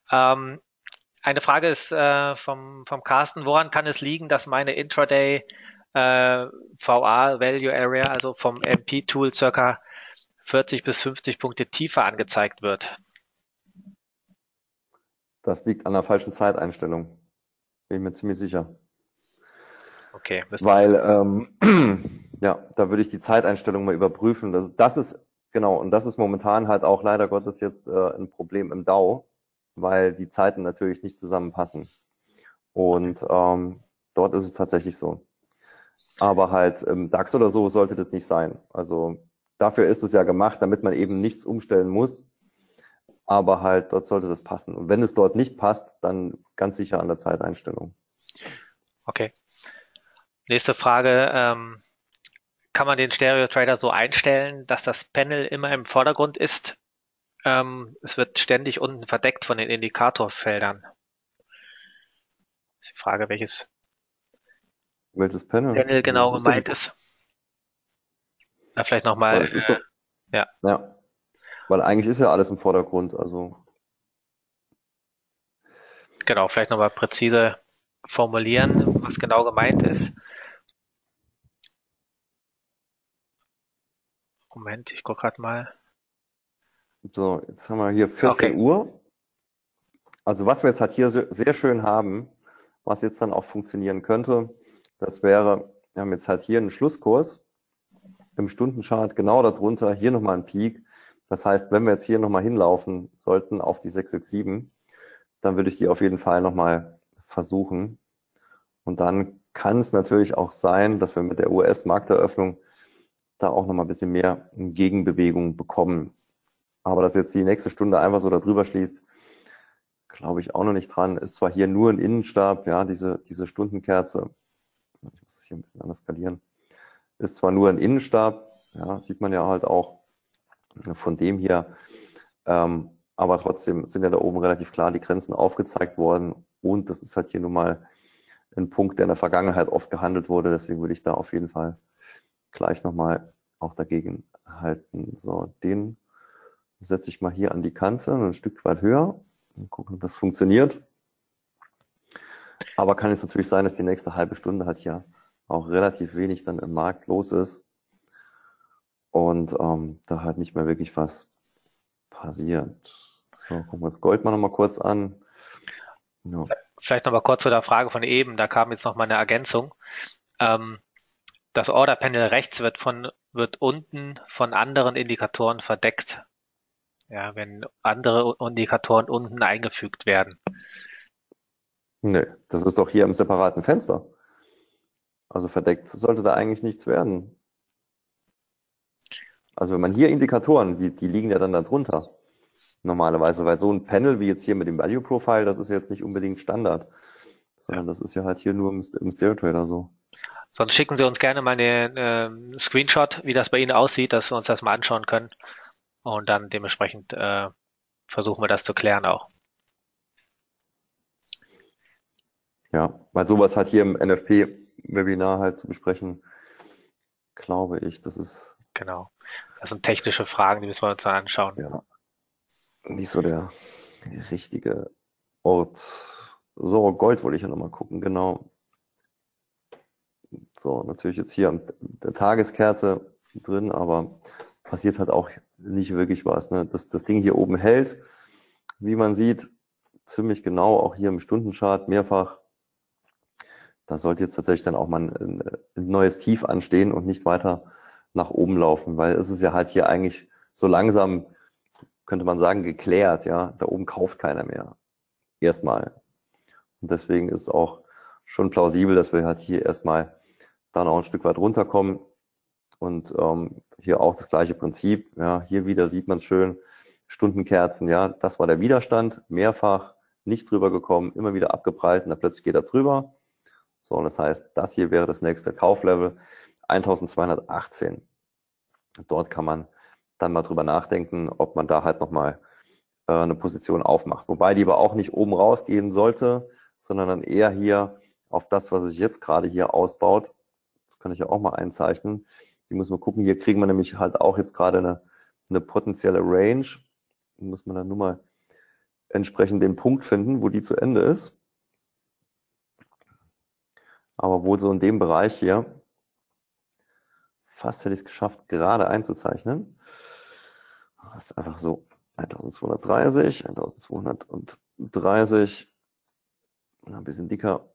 Eine Frage ist vom Carsten. Woran kann es liegen, dass meine Intraday VA Value Area, also vom MP-Tool circa 40 bis 50 Punkte tiefer angezeigt wird? Das liegt an der falschen Zeiteinstellung. Bin ich mir ziemlich sicher. Okay. Weil, ja, da würde ich die Zeiteinstellung mal überprüfen. Das ist, genau, und das ist momentan halt auch leider Gottes jetzt ein Problem im DAO, weil die Zeiten natürlich nicht zusammenpassen. Und dort ist es tatsächlich so. Aber halt im DAX oder so sollte das nicht sein. Also dafür ist es ja gemacht, damit man eben nichts umstellen muss. Aber halt dort sollte das passen. Und wenn es dort nicht passt, dann ganz sicher an der Zeiteinstellung. Okay. Nächste Frage. Kann man den Stereo Trader so einstellen, dass das Panel immer im Vordergrund ist? Es wird ständig unten verdeckt von den Indikatorfeldern. Das ist die Frage, welches Panel genau gemeint ist. Da vielleicht nochmal. Ja. Ja. Weil eigentlich ist ja alles im Vordergrund. Also. Genau, vielleicht nochmal präzise formulieren, was genau gemeint ist. Moment, ich gucke gerade mal. So, jetzt haben wir hier 14 Uhr. Also was wir jetzt halt hier sehr schön haben, was jetzt dann auch funktionieren könnte, das wäre, wir haben jetzt halt hier einen Schlusskurs im Stundenchart, genau darunter, hier nochmal ein Peak. Das heißt, wenn wir jetzt hier nochmal hinlaufen sollten auf die 667, dann würde ich die auf jeden Fall nochmal versuchen. Und dann kann es natürlich auch sein, dass wir mit der US-Markteröffnung da auch nochmal ein bisschen mehr Gegenbewegung bekommen. Aber dass jetzt die nächste Stunde einfach so da drüber schließt, glaube ich auch noch nicht dran. Ist zwar hier nur ein Innenstab, ja, diese Stundenkerze, ich muss das hier ein bisschen anders skalieren, ist zwar nur ein Innenstab, ja, sieht man ja halt auch von dem hier, aber trotzdem sind ja da oben relativ klar die Grenzen aufgezeigt worden und das ist halt hier nun mal ein Punkt, der in der Vergangenheit oft gehandelt wurde, deswegen würde ich da auf jeden Fall gleich nochmal auch dagegen halten. So, den setze ich mal hier an die Kante, ein Stück weit höher und gucken, ob das funktioniert. Aber kann es natürlich sein, dass die nächste halbe Stunde halt hier auch relativ wenig dann im Markt los ist und da halt nicht mehr wirklich was passiert. So, gucken wir das Gold mal nochmal kurz an. Ja. Vielleicht nochmal kurz zu der Frage von eben, da kam jetzt noch mal eine Ergänzung. Das Order-Panel rechts wird unten von anderen Indikatoren verdeckt. Ja, wenn andere Indikatoren unten eingefügt werden. Nee, das ist doch hier im separaten Fenster. Also verdeckt sollte da eigentlich nichts werden. Also wenn man hier Indikatoren, die liegen ja dann da drunter. Normalerweise, weil so ein Panel wie jetzt hier mit dem Value Profile, das ist jetzt nicht unbedingt Standard, sondern das ist ja halt hier nur im Stereo Trader so. Sonst schicken Sie uns gerne mal einen Screenshot, wie das bei Ihnen aussieht, dass wir uns das mal anschauen können. Und dann dementsprechend versuchen wir das zu klären auch. Ja, weil sowas halt hier im NFP-Webinar halt zu besprechen, glaube ich, das ist Genau. Das sind technische Fragen, die müssen wir uns dann anschauen. ja nicht so der richtige Ort. So, Gold wollte ich ja nochmal gucken, genau. So, natürlich jetzt hier der Tageskerze drin, aber passiert halt auch nicht wirklich was. Ne? Das Ding hier oben hält, wie man sieht, ziemlich genau, auch hier im Stundenchart mehrfach. Da sollte jetzt tatsächlich dann auch mal ein neues Tief anstehen und nicht weiter nach oben laufen, weil es ist ja halt hier eigentlich so langsam, könnte man sagen, geklärt. Ja, da oben kauft keiner mehr. Erstmal. Und deswegen ist auch schon plausibel, dass wir halt hier erstmal dann auch ein Stück weit runterkommen. Und hier auch das gleiche Prinzip. Ja, hier wieder sieht man es schön. Stundenkerzen, ja, das war der Widerstand. Mehrfach nicht drüber gekommen, immer wieder abgeprallt und dann plötzlich geht er drüber. So, und das heißt, das hier wäre das nächste Kauflevel 1218. Dort kann man dann mal drüber nachdenken, ob man da halt nochmal eine Position aufmacht. Wobei die aber auch nicht oben rausgehen sollte, sondern dann eher hier auf das, was sich jetzt gerade hier ausbaut. Das kann ich ja auch mal einzeichnen. Hier muss man gucken, hier kriegen wir nämlich halt auch jetzt gerade eine potenzielle Range. Da muss man dann nur mal entsprechend den Punkt finden, wo die zu Ende ist. Aber wohl so in dem Bereich hier, fast hätte ich es geschafft, gerade einzuzeichnen. Das ist einfach so 1230, 1230, ein bisschen dicker.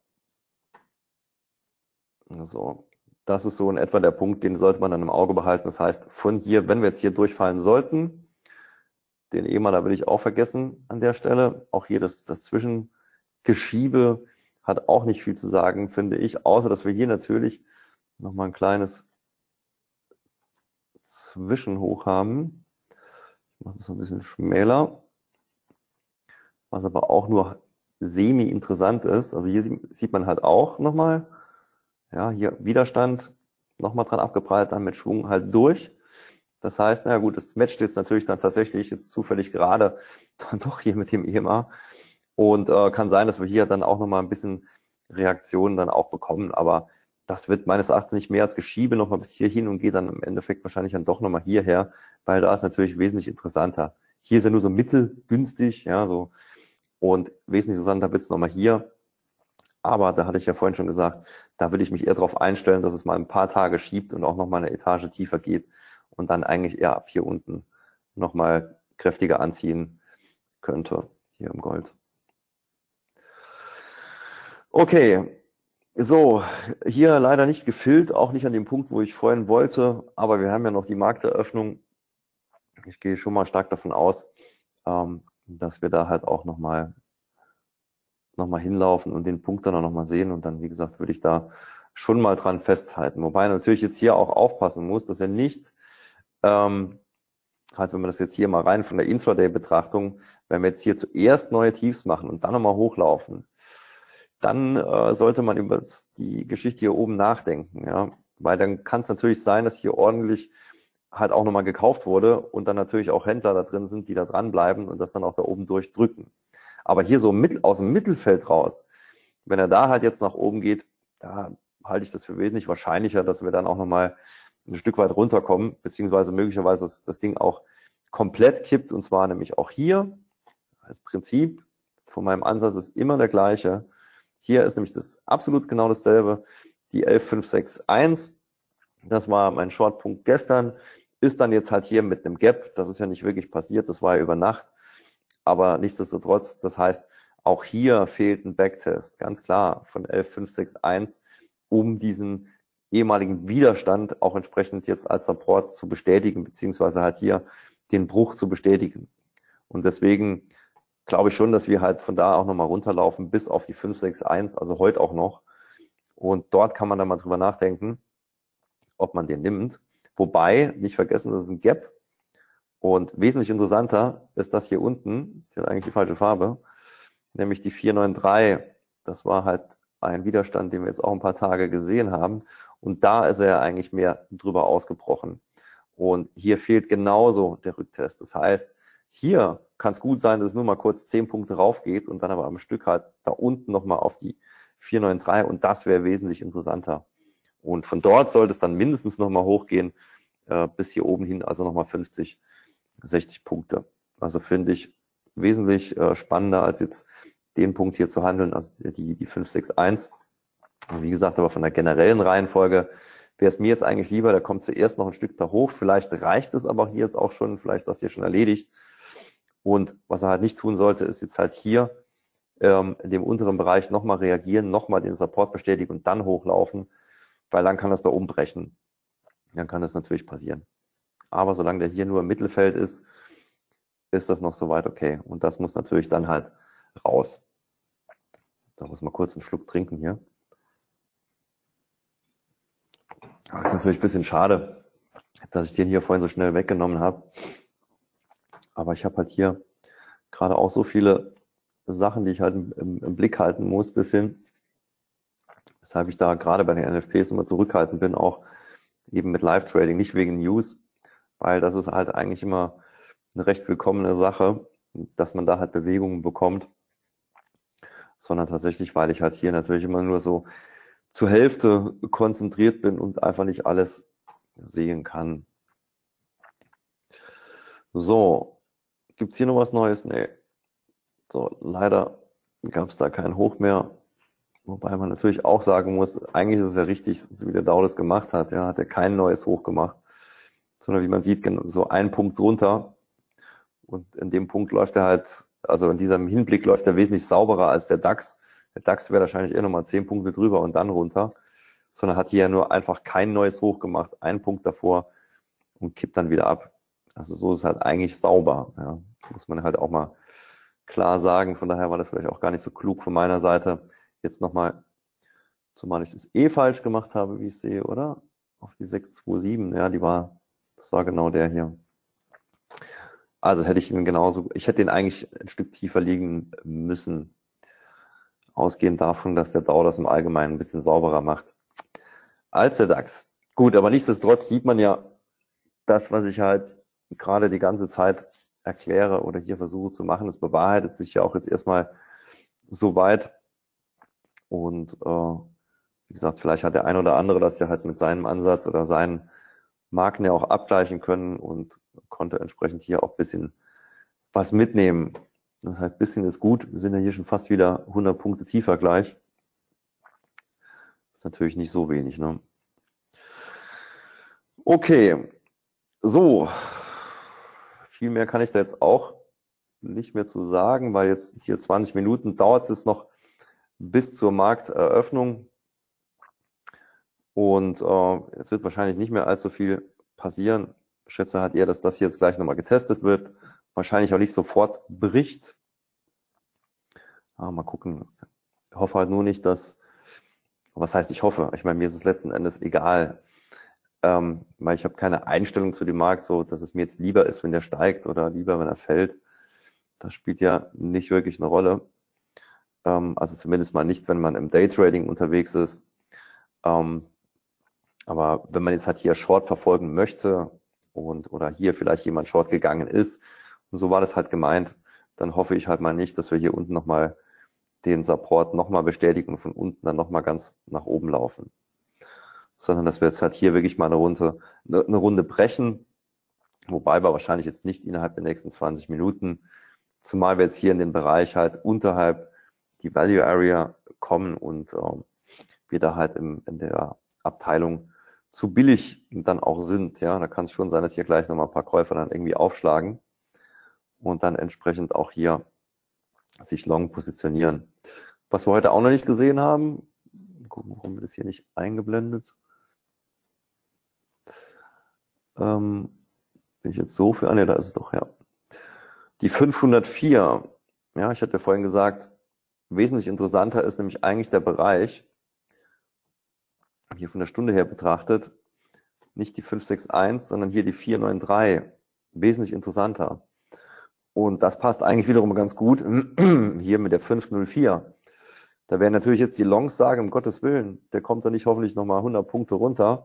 So, das ist so in etwa der Punkt, den sollte man dann im Auge behalten. Das heißt, von hier, wenn wir jetzt hier durchfallen sollten, den EMA, da will ich auch vergessen an der Stelle. Auch hier das Zwischengeschiebe hat auch nicht viel zu sagen, finde ich, außer dass wir hier natürlich nochmal ein kleines Zwischenhoch haben. Ich mache das so ein bisschen schmäler, was aber auch nur semi-interessant ist. Also hier sieht man halt auch nochmal, ja, hier Widerstand, nochmal dran abgeprallt, dann mit Schwung halt durch. Das heißt, na gut, das matcht jetzt natürlich dann tatsächlich jetzt zufällig gerade dann doch hier mit dem EMA. Und kann sein, dass wir hier dann auch nochmal ein bisschen Reaktionen dann auch bekommen. Aber das wird meines Erachtens nicht mehr als Geschiebe nochmal bis hierhin und geht dann im Endeffekt wahrscheinlich dann doch nochmal hierher, weil da ist natürlich wesentlich interessanter. Hier ist ja nur so mittelgünstig, ja, so. Und wesentlich interessanter wird es nochmal hier. Aber da hatte ich ja vorhin schon gesagt, da will ich mich eher darauf einstellen, dass es mal ein paar Tage schiebt und auch nochmal eine Etage tiefer geht und dann eigentlich eher ab hier unten nochmal kräftiger anziehen könnte, hier im Gold. Okay, so, hier leider nicht gefüllt, auch nicht an dem Punkt, wo ich vorhin wollte, aber wir haben ja noch die Markteröffnung. Ich gehe schon mal stark davon aus, dass wir da halt auch nochmal hinlaufen und den Punkt dann auch nochmal sehen und dann, wie gesagt, würde ich da schon mal dran festhalten. Wobei natürlich jetzt hier auch aufpassen muss, dass er nicht, halt wenn wir das jetzt hier mal rein von der Intraday-Betrachtung, wenn wir jetzt hier zuerst neue Tiefs machen und dann nochmal hochlaufen, dann sollte man über die Geschichte hier oben nachdenken, ja, weil dann kann es natürlich sein, dass hier ordentlich halt auch nochmal gekauft wurde und dann natürlich auch Händler da drin sind, die da dranbleiben und das dann auch da oben durchdrücken. Aber hier so aus dem Mittelfeld raus, wenn er da halt jetzt nach oben geht, da halte ich das für wesentlich wahrscheinlicher, dass wir dann auch nochmal ein Stück weit runterkommen, beziehungsweise möglicherweise das Ding auch komplett kippt, und zwar nämlich auch hier. Das Prinzip von meinem Ansatz ist immer der gleiche. Hier ist nämlich das absolut genau dasselbe. Die 11561, das war mein Shortpunkt gestern, ist dann jetzt halt hier mit einem Gap. Das ist ja nicht wirklich passiert, das war ja über Nacht. Aber nichtsdestotrotz, das heißt, auch hier fehlt ein Backtest, ganz klar, von 11561, um diesen ehemaligen Widerstand auch entsprechend jetzt als Support zu bestätigen, beziehungsweise halt hier den Bruch zu bestätigen. Und deswegen glaube ich schon, dass wir halt von da auch nochmal runterlaufen bis auf die 561, also heute auch noch. Und dort kann man dann mal drüber nachdenken, ob man den nimmt. Wobei, nicht vergessen, das ist ein Gap. Und wesentlich interessanter ist das hier unten, die hat eigentlich die falsche Farbe, nämlich die 493. Das war halt ein Widerstand, den wir jetzt auch ein paar Tage gesehen haben. Und da ist er ja eigentlich mehr drüber ausgebrochen. Und hier fehlt genauso der Rücktest. Das heißt, hier kann es gut sein, dass es nur mal kurz 10 Punkte raufgeht und dann aber am Stück halt da unten nochmal auf die 493 und das wäre wesentlich interessanter. Und von dort sollte es dann mindestens nochmal hochgehen bis hier oben hin, also nochmal 50, 60 Punkte. Also finde ich wesentlich spannender als jetzt den Punkt hier zu handeln, also die 561. Und wie gesagt, aber von der generellen Reihenfolge wäre es mir jetzt eigentlich lieber, der kommt zuerst noch ein Stück da hoch, vielleicht reicht es aber hier jetzt auch schon, vielleicht ist das hier schon erledigt. Und was er halt nicht tun sollte, ist jetzt halt hier in dem unteren Bereich nochmal reagieren, nochmal den Support bestätigen und dann hochlaufen, weil dann kann das da oben brechen. Dann kann das natürlich passieren. Aber solange der hier nur im Mittelfeld ist, ist das noch soweit okay. Und das muss natürlich dann halt raus. Da muss man kurz einen Schluck trinken hier. Das ist natürlich ein bisschen schade, dass ich den hier vorhin so schnell weggenommen habe. Aber ich habe halt hier gerade auch so viele Sachen, die ich halt im Blick halten muss, bisschen. Weshalb ich da gerade bei den NFPs immer zurückhaltend bin, auch eben mit Live-Trading, nicht wegen News, weil das ist halt eigentlich immer eine recht willkommene Sache, dass man da halt Bewegungen bekommt, sondern tatsächlich, weil ich halt hier natürlich immer nur so zur Hälfte konzentriert bin und einfach nicht alles sehen kann. So, gibt es hier noch was Neues? Nee. So, leider gab es da keinen Hoch mehr. Wobei man natürlich auch sagen muss, eigentlich ist es ja richtig, so wie der Dow das gemacht hat. Ja, hat er kein neues Hoch gemacht, sondern wie man sieht, so ein Punkt drunter. Und in dem Punkt läuft er halt, also in diesem Hinblick läuft er wesentlich sauberer als der DAX. Der DAX wäre wahrscheinlich eher nochmal 10 Punkte drüber und dann runter, sondern hat hier ja nur einfach kein neues Hoch gemacht, einen Punkt davor und kippt dann wieder ab. Also so ist es halt eigentlich sauber. Ja. Muss man halt auch mal klar sagen. Von daher war das vielleicht auch gar nicht so klug von meiner Seite. Jetzt nochmal, zumal ich das falsch gemacht habe, wie ich sehe, oder? Auf die 627, ja, das war genau der hier. Also hätte ich ihn genauso, ich hätte ihn eigentlich ein Stück tiefer liegen müssen. Ausgehend davon, dass der Dow das im Allgemeinen ein bisschen sauberer macht als der DAX. Gut, aber nichtsdestotrotz sieht man ja, das, was ich halt gerade die ganze Zeit erkläre oder hier versuche zu machen, das bewahrheitet sich ja auch jetzt erstmal so weit. Und wie gesagt, vielleicht hat der ein oder andere das ja halt mit seinem Ansatz oder seinen Marken ja auch abgleichen können und konnte entsprechend hier auch ein bisschen was mitnehmen. Das heißt, ein bisschen ist gut. Wir sind ja hier schon fast wieder 100 Punkte tiefer gleich. Das ist natürlich nicht so wenig, ne? Okay, so. Viel mehr kann ich da jetzt auch nicht mehr zu sagen, weil jetzt hier 20 Minuten dauert es noch bis zur Markteröffnung. Und jetzt wird wahrscheinlich nicht mehr allzu viel passieren. Ich schätze halt eher, dass das hier jetzt gleich nochmal getestet wird. Wahrscheinlich auch nicht sofort bricht. Mal gucken. Ich hoffe halt nur nicht, dass Was heißt, ich hoffe? Ich meine, mir ist es letzten Endes egal, weil ich habe keine Einstellung zu dem Markt, so dass es mir jetzt lieber ist, wenn der steigt oder lieber, wenn er fällt. Das spielt ja nicht wirklich eine Rolle. Also zumindest mal nicht, wenn man im Daytrading unterwegs ist. Aber wenn man jetzt halt hier Short verfolgen möchte oder hier vielleicht jemand Short gegangen ist, und so war das halt gemeint, dann hoffe ich halt mal nicht, dass wir hier unten nochmal den Support nochmal bestätigen und von unten dann nochmal ganz nach oben laufen. Sondern dass wir jetzt halt hier wirklich mal eine Runde brechen, wobei wir wahrscheinlich jetzt nicht innerhalb der nächsten 20 Minuten, zumal wir jetzt hier in den Bereich halt unterhalb die Value Area kommen und wir da halt in der Abteilung zu billig dann auch sind. Ja, da kann es schon sein, dass hier gleich nochmal ein paar Käufer dann irgendwie aufschlagen und dann entsprechend auch hier sich long positionieren. Was wir heute auch noch nicht gesehen haben, gucken, warum wird das hier nicht eingeblendet. Bin ich jetzt so für, da ist es doch, ja. Die 504, ja, ich hatte vorhin gesagt, wesentlich interessanter ist nämlich eigentlich der Bereich, hier von der Stunde her betrachtet, nicht die 561, sondern hier die 493, wesentlich interessanter. Und das passt eigentlich wiederum ganz gut hier mit der 504. Da werden natürlich jetzt die Longs sagen, um Gottes Willen, der kommt da nicht hoffentlich nochmal 100 Punkte runter.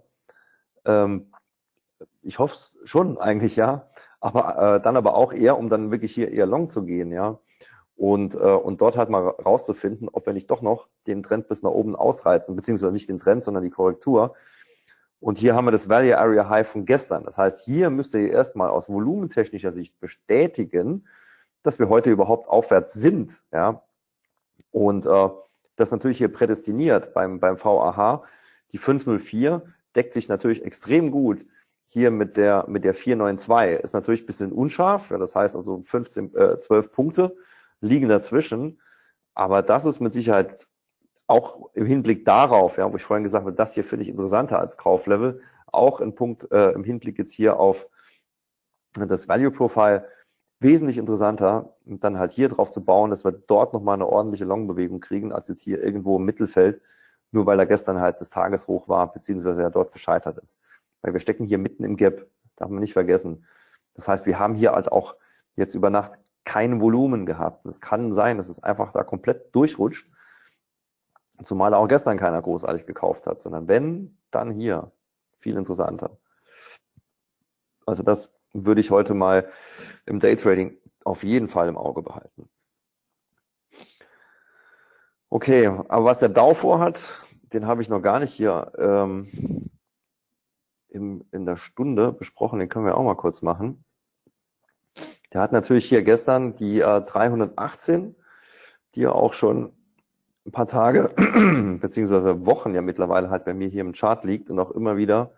Ich hoffe es schon eigentlich, ja. Aber dann aber auch eher, um dann wirklich hier eher long zu gehen, ja. Und dort halt mal rauszufinden, ob wir nicht doch noch den Trend bis nach oben ausreizen, beziehungsweise nicht den Trend, sondern die Korrektur. Und hier haben wir das Value Area High von gestern. Das heißt, hier müsst ihr erstmal aus volumentechnischer Sicht bestätigen, dass wir heute überhaupt aufwärts sind, ja. Und das natürlich hier prädestiniert beim VAH. Die 504 deckt sich natürlich extrem gut hier mit der 492. Ist natürlich ein bisschen unscharf, ja, das heißt also 12 Punkte liegen dazwischen. Aber das ist mit Sicherheit auch im Hinblick darauf, ja, wo ich vorhin gesagt habe, das hier finde ich interessanter als Kauflevel, auch ein Punkt im Hinblick jetzt hier auf das Value Profile wesentlich interessanter, und dann halt hier drauf zu bauen, dass wir dort nochmal eine ordentliche Long-Bewegung kriegen, als jetzt hier irgendwo im Mittelfeld, nur weil er gestern halt das Tageshoch war, beziehungsweise er dort gescheitert ist. Weil wir stecken hier mitten im Gap, darf man nicht vergessen. Das heißt, wir haben hier halt auch jetzt über Nacht kein Volumen gehabt. Es kann sein, dass es einfach da komplett durchrutscht, zumal auch gestern keiner großartig gekauft hat, sondern wenn, dann hier. Viel interessanter. Also das würde ich heute mal im Daytrading auf jeden Fall im Auge behalten. Okay, aber was der Dow vorhat, den habe ich noch gar nicht hier in der Stunde besprochen, den können wir auch mal kurz machen. Der hat natürlich hier gestern die 318, die ja auch schon ein paar Tage beziehungsweise Wochen ja mittlerweile halt bei mir hier im Chart liegt und auch immer wieder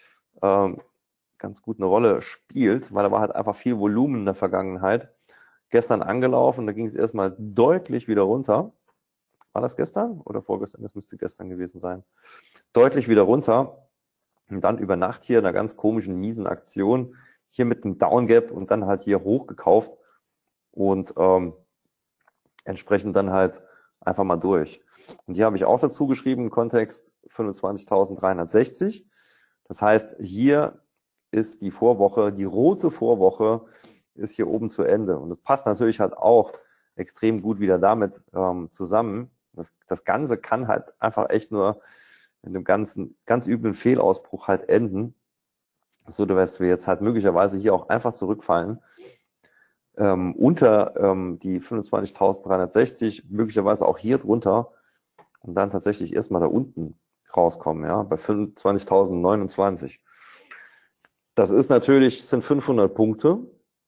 ganz gut eine Rolle spielt, weil da war halt einfach viel Volumen in der Vergangenheit. Gestern angelaufen, da ging es erstmal deutlich wieder runter. War das gestern oder vorgestern? Das müsste gestern gewesen sein. Deutlich wieder runter und dann über Nacht hier in einer ganz komischen, miesen Aktion, hier mit einem Downgap und dann halt hier hochgekauft und entsprechend dann halt einfach mal durch. Und hier habe ich auch dazu geschrieben, im Kontext 25.360. Das heißt, hier ist die Vorwoche, die rote Vorwoche ist hier oben zu Ende. Und das passt natürlich halt auch extrem gut wieder damit zusammen. Das Ganze kann halt einfach echt nur in einem ganz üblen Fehlausbruch halt enden, so dass wir jetzt halt möglicherweise hier auch einfach zurückfallen unter die 25.360, möglicherweise auch hier drunter und dann tatsächlich erstmal da unten rauskommen, ja, bei 25.029. Das ist natürlich, sind 500 Punkte,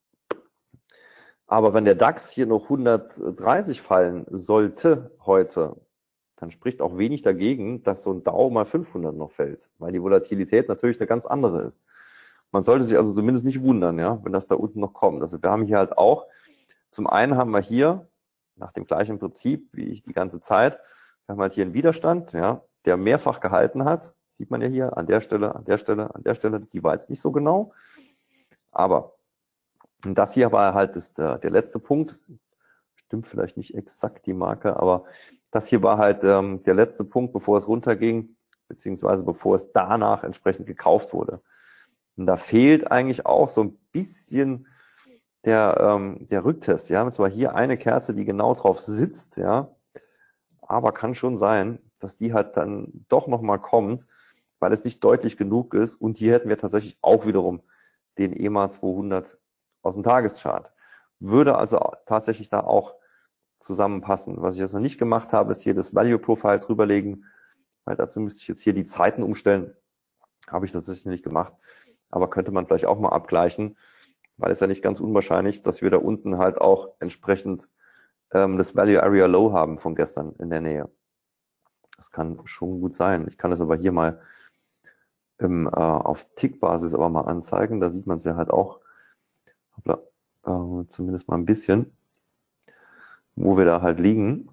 aber wenn der DAX hier noch 130 fallen sollte heute, dann spricht auch wenig dagegen, dass so ein Dow mal 500 noch fällt, weil die Volatilität natürlich eine ganz andere ist. Man sollte sich also zumindest nicht wundern, ja, wenn das da unten noch kommt. Also wir haben hier halt auch, zum einen haben wir hier, nach dem gleichen Prinzip wie ich die ganze Zeit, wir haben halt hier einen Widerstand, ja, der mehrfach gehalten hat. Sieht man ja hier an der Stelle, an der Stelle, an der Stelle. Die war jetzt nicht so genau. Aber das hier war halt der letzte Punkt. Das stimmt vielleicht nicht exakt die Marke, aber Das hier war halt der letzte Punkt, bevor es runterging, beziehungsweise bevor es danach entsprechend gekauft wurde. Und da fehlt eigentlich auch so ein bisschen der Rücktest. Wir haben zwar hier eine Kerze, die genau drauf sitzt, ja, aber kann schon sein, dass die halt dann doch nochmal kommt, weil es nicht deutlich genug ist. Und hier hätten wir tatsächlich auch wiederum den EMA 200 aus dem Tageschart. Würde also tatsächlich da auch zusammenpassen. Was ich jetzt noch nicht gemacht habe, ist hier das Value Profile drüberlegen, weil dazu müsste ich jetzt hier die Zeiten umstellen. Habe ich tatsächlich nicht gemacht, aber könnte man vielleicht auch mal abgleichen, weil es ja nicht ganz unwahrscheinlich, dass wir da unten halt auch entsprechend das Value Area Low haben von gestern in der Nähe. Das kann schon gut sein. Ich kann das aber hier mal auf Tick-Basis aber mal anzeigen. Da sieht man es ja halt auch, zumindest mal ein bisschen, wo wir da halt liegen.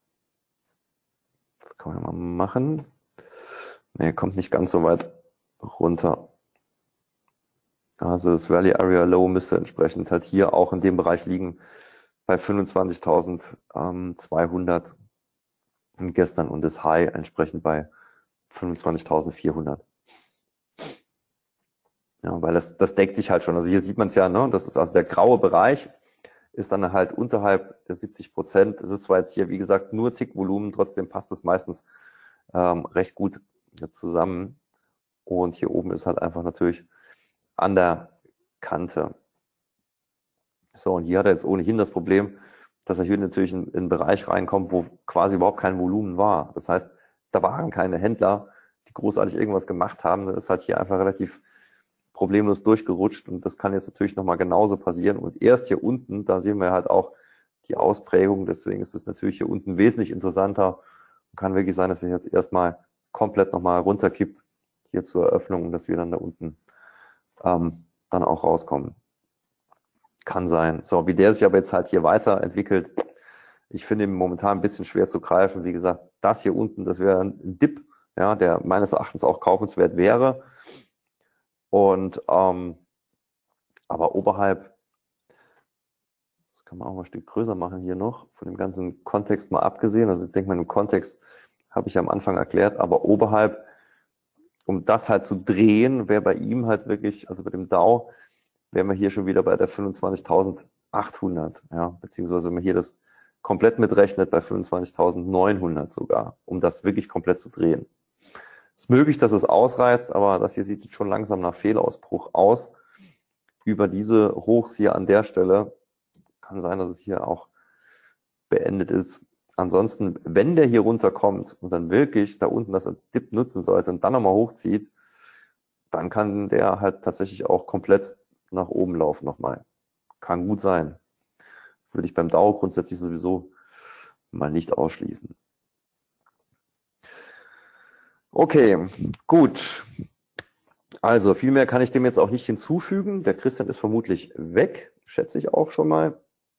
Das kann man mal machen. Ne, kommt nicht ganz so weit runter. Also das Value Area Low müsste entsprechend halt hier auch in dem Bereich liegen bei 25.200 gestern und das High entsprechend bei 25.400. Ja, weil das deckt sich halt schon. Also hier sieht man es ja, ne? Das ist also der graue Bereich ist dann halt unterhalb der 70%. Es ist zwar jetzt hier, wie gesagt, nur Tickvolumen, trotzdem passt es meistens recht gut zusammen. Und hier oben ist halt einfach natürlich an der Kante. So, und hier hat er jetzt ohnehin das Problem, dass er hier natürlich in einen Bereich reinkommt, wo quasi überhaupt kein Volumen war. Das heißt, da waren keine Händler, die großartig irgendwas gemacht haben. Das ist halt hier einfach relativ problemlos durchgerutscht und das kann jetzt natürlich nochmal genauso passieren. Und erst hier unten, da sehen wir halt auch die Ausprägung. Deswegen ist es natürlich hier unten wesentlich interessanter. Kann wirklich sein, dass er jetzt erstmal komplett nochmal runterkippt hier zur Eröffnung und dass wir dann da unten dann auch rauskommen. Kann sein. So, wie der sich aber jetzt halt hier weiterentwickelt, ich finde ihn momentan ein bisschen schwer zu greifen. Wie gesagt, das hier unten, das wäre ein Dip, ja, der meines Erachtens auch kaufenswert wäre. Und aber oberhalb, das kann man auch mal ein Stück größer machen hier noch, von dem ganzen Kontext mal abgesehen. Also ich denke mal, im Kontext habe ich ja am Anfang erklärt, aber oberhalb, um das halt zu drehen, wäre bei ihm halt wirklich, also bei dem Dow, wären wir hier schon wieder bei der 25.800, ja, beziehungsweise wenn man hier das komplett mitrechnet, bei 25.900 sogar, um das wirklich komplett zu drehen. Es ist möglich, dass es ausreizt, aber das hier sieht schon langsam nach Fehlausbruch aus. Über diese Hochs hier an der Stelle kann sein, dass es hier auch beendet ist. Ansonsten, wenn der hier runterkommt und dann wirklich da unten das als Dip nutzen sollte und dann nochmal hochzieht, dann kann der halt tatsächlich auch komplett nach oben laufen nochmal. Kann gut sein. Würde ich beim Dow grundsätzlich sowieso mal nicht ausschließen. Okay, gut. Also viel mehr kann ich dem jetzt auch nicht hinzufügen. Der Christian ist vermutlich weg, schätze ich auch schon mal.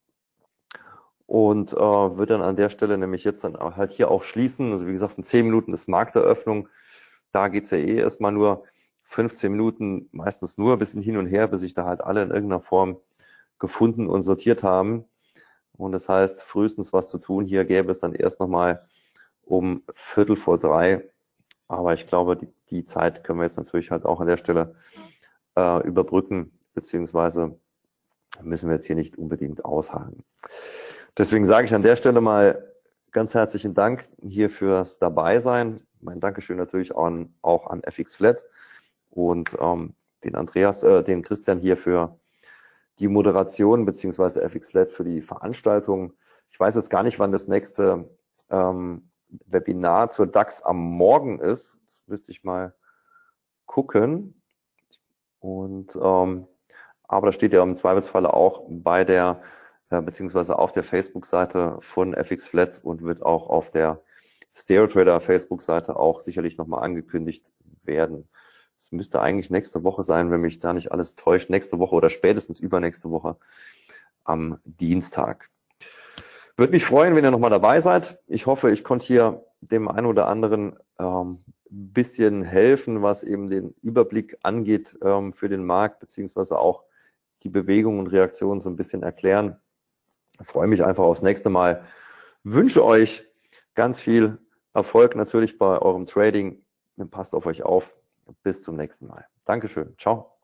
Und wird dann an der Stelle nämlich jetzt dann halt hier auch schließen. Also wie gesagt, in 10 Minuten ist Markteröffnung. Da geht es ja eh erstmal nur 15 Minuten, meistens nur ein bisschen hin und her, bis sich da halt alle in irgendeiner Form gefunden und sortiert haben. Und das heißt, frühestens was zu tun hier gäbe es dann erst nochmal um 2:15. Aber ich glaube, die Zeit können wir jetzt natürlich halt auch an der Stelle überbrücken, beziehungsweise müssen wir jetzt hier nicht unbedingt ausharren. Deswegen sage ich an der Stelle mal ganz herzlichen Dank hier fürs Dabeisein. Mein Dankeschön natürlich auch an FX Flat und den Christian hier für die Moderation beziehungsweise FX Flat für die Veranstaltung. Ich weiß jetzt gar nicht, wann das nächste Webinar zur DAX am Morgen ist. Das müsste ich mal gucken. Und aber das steht ja im Zweifelsfalle auch bei der beziehungsweise auf der Facebook-Seite von FX Flat und wird auch auf der StereoTrader Facebook-Seite auch sicherlich nochmal angekündigt werden. Es müsste eigentlich nächste Woche sein, wenn mich da nicht alles täuscht. Nächste Woche oder spätestens übernächste Woche am Dienstag. Würde mich freuen, wenn ihr nochmal dabei seid. Ich hoffe, ich konnte hier dem einen oder anderen ein bisschen helfen, was eben den Überblick angeht für den Markt, beziehungsweise auch die Bewegung und Reaktion so ein bisschen erklären. Ich freue mich einfach aufs nächste Mal. Wünsche euch ganz viel Erfolg natürlich bei eurem Trading. Passt auf euch auf. Bis zum nächsten Mal. Dankeschön. Ciao.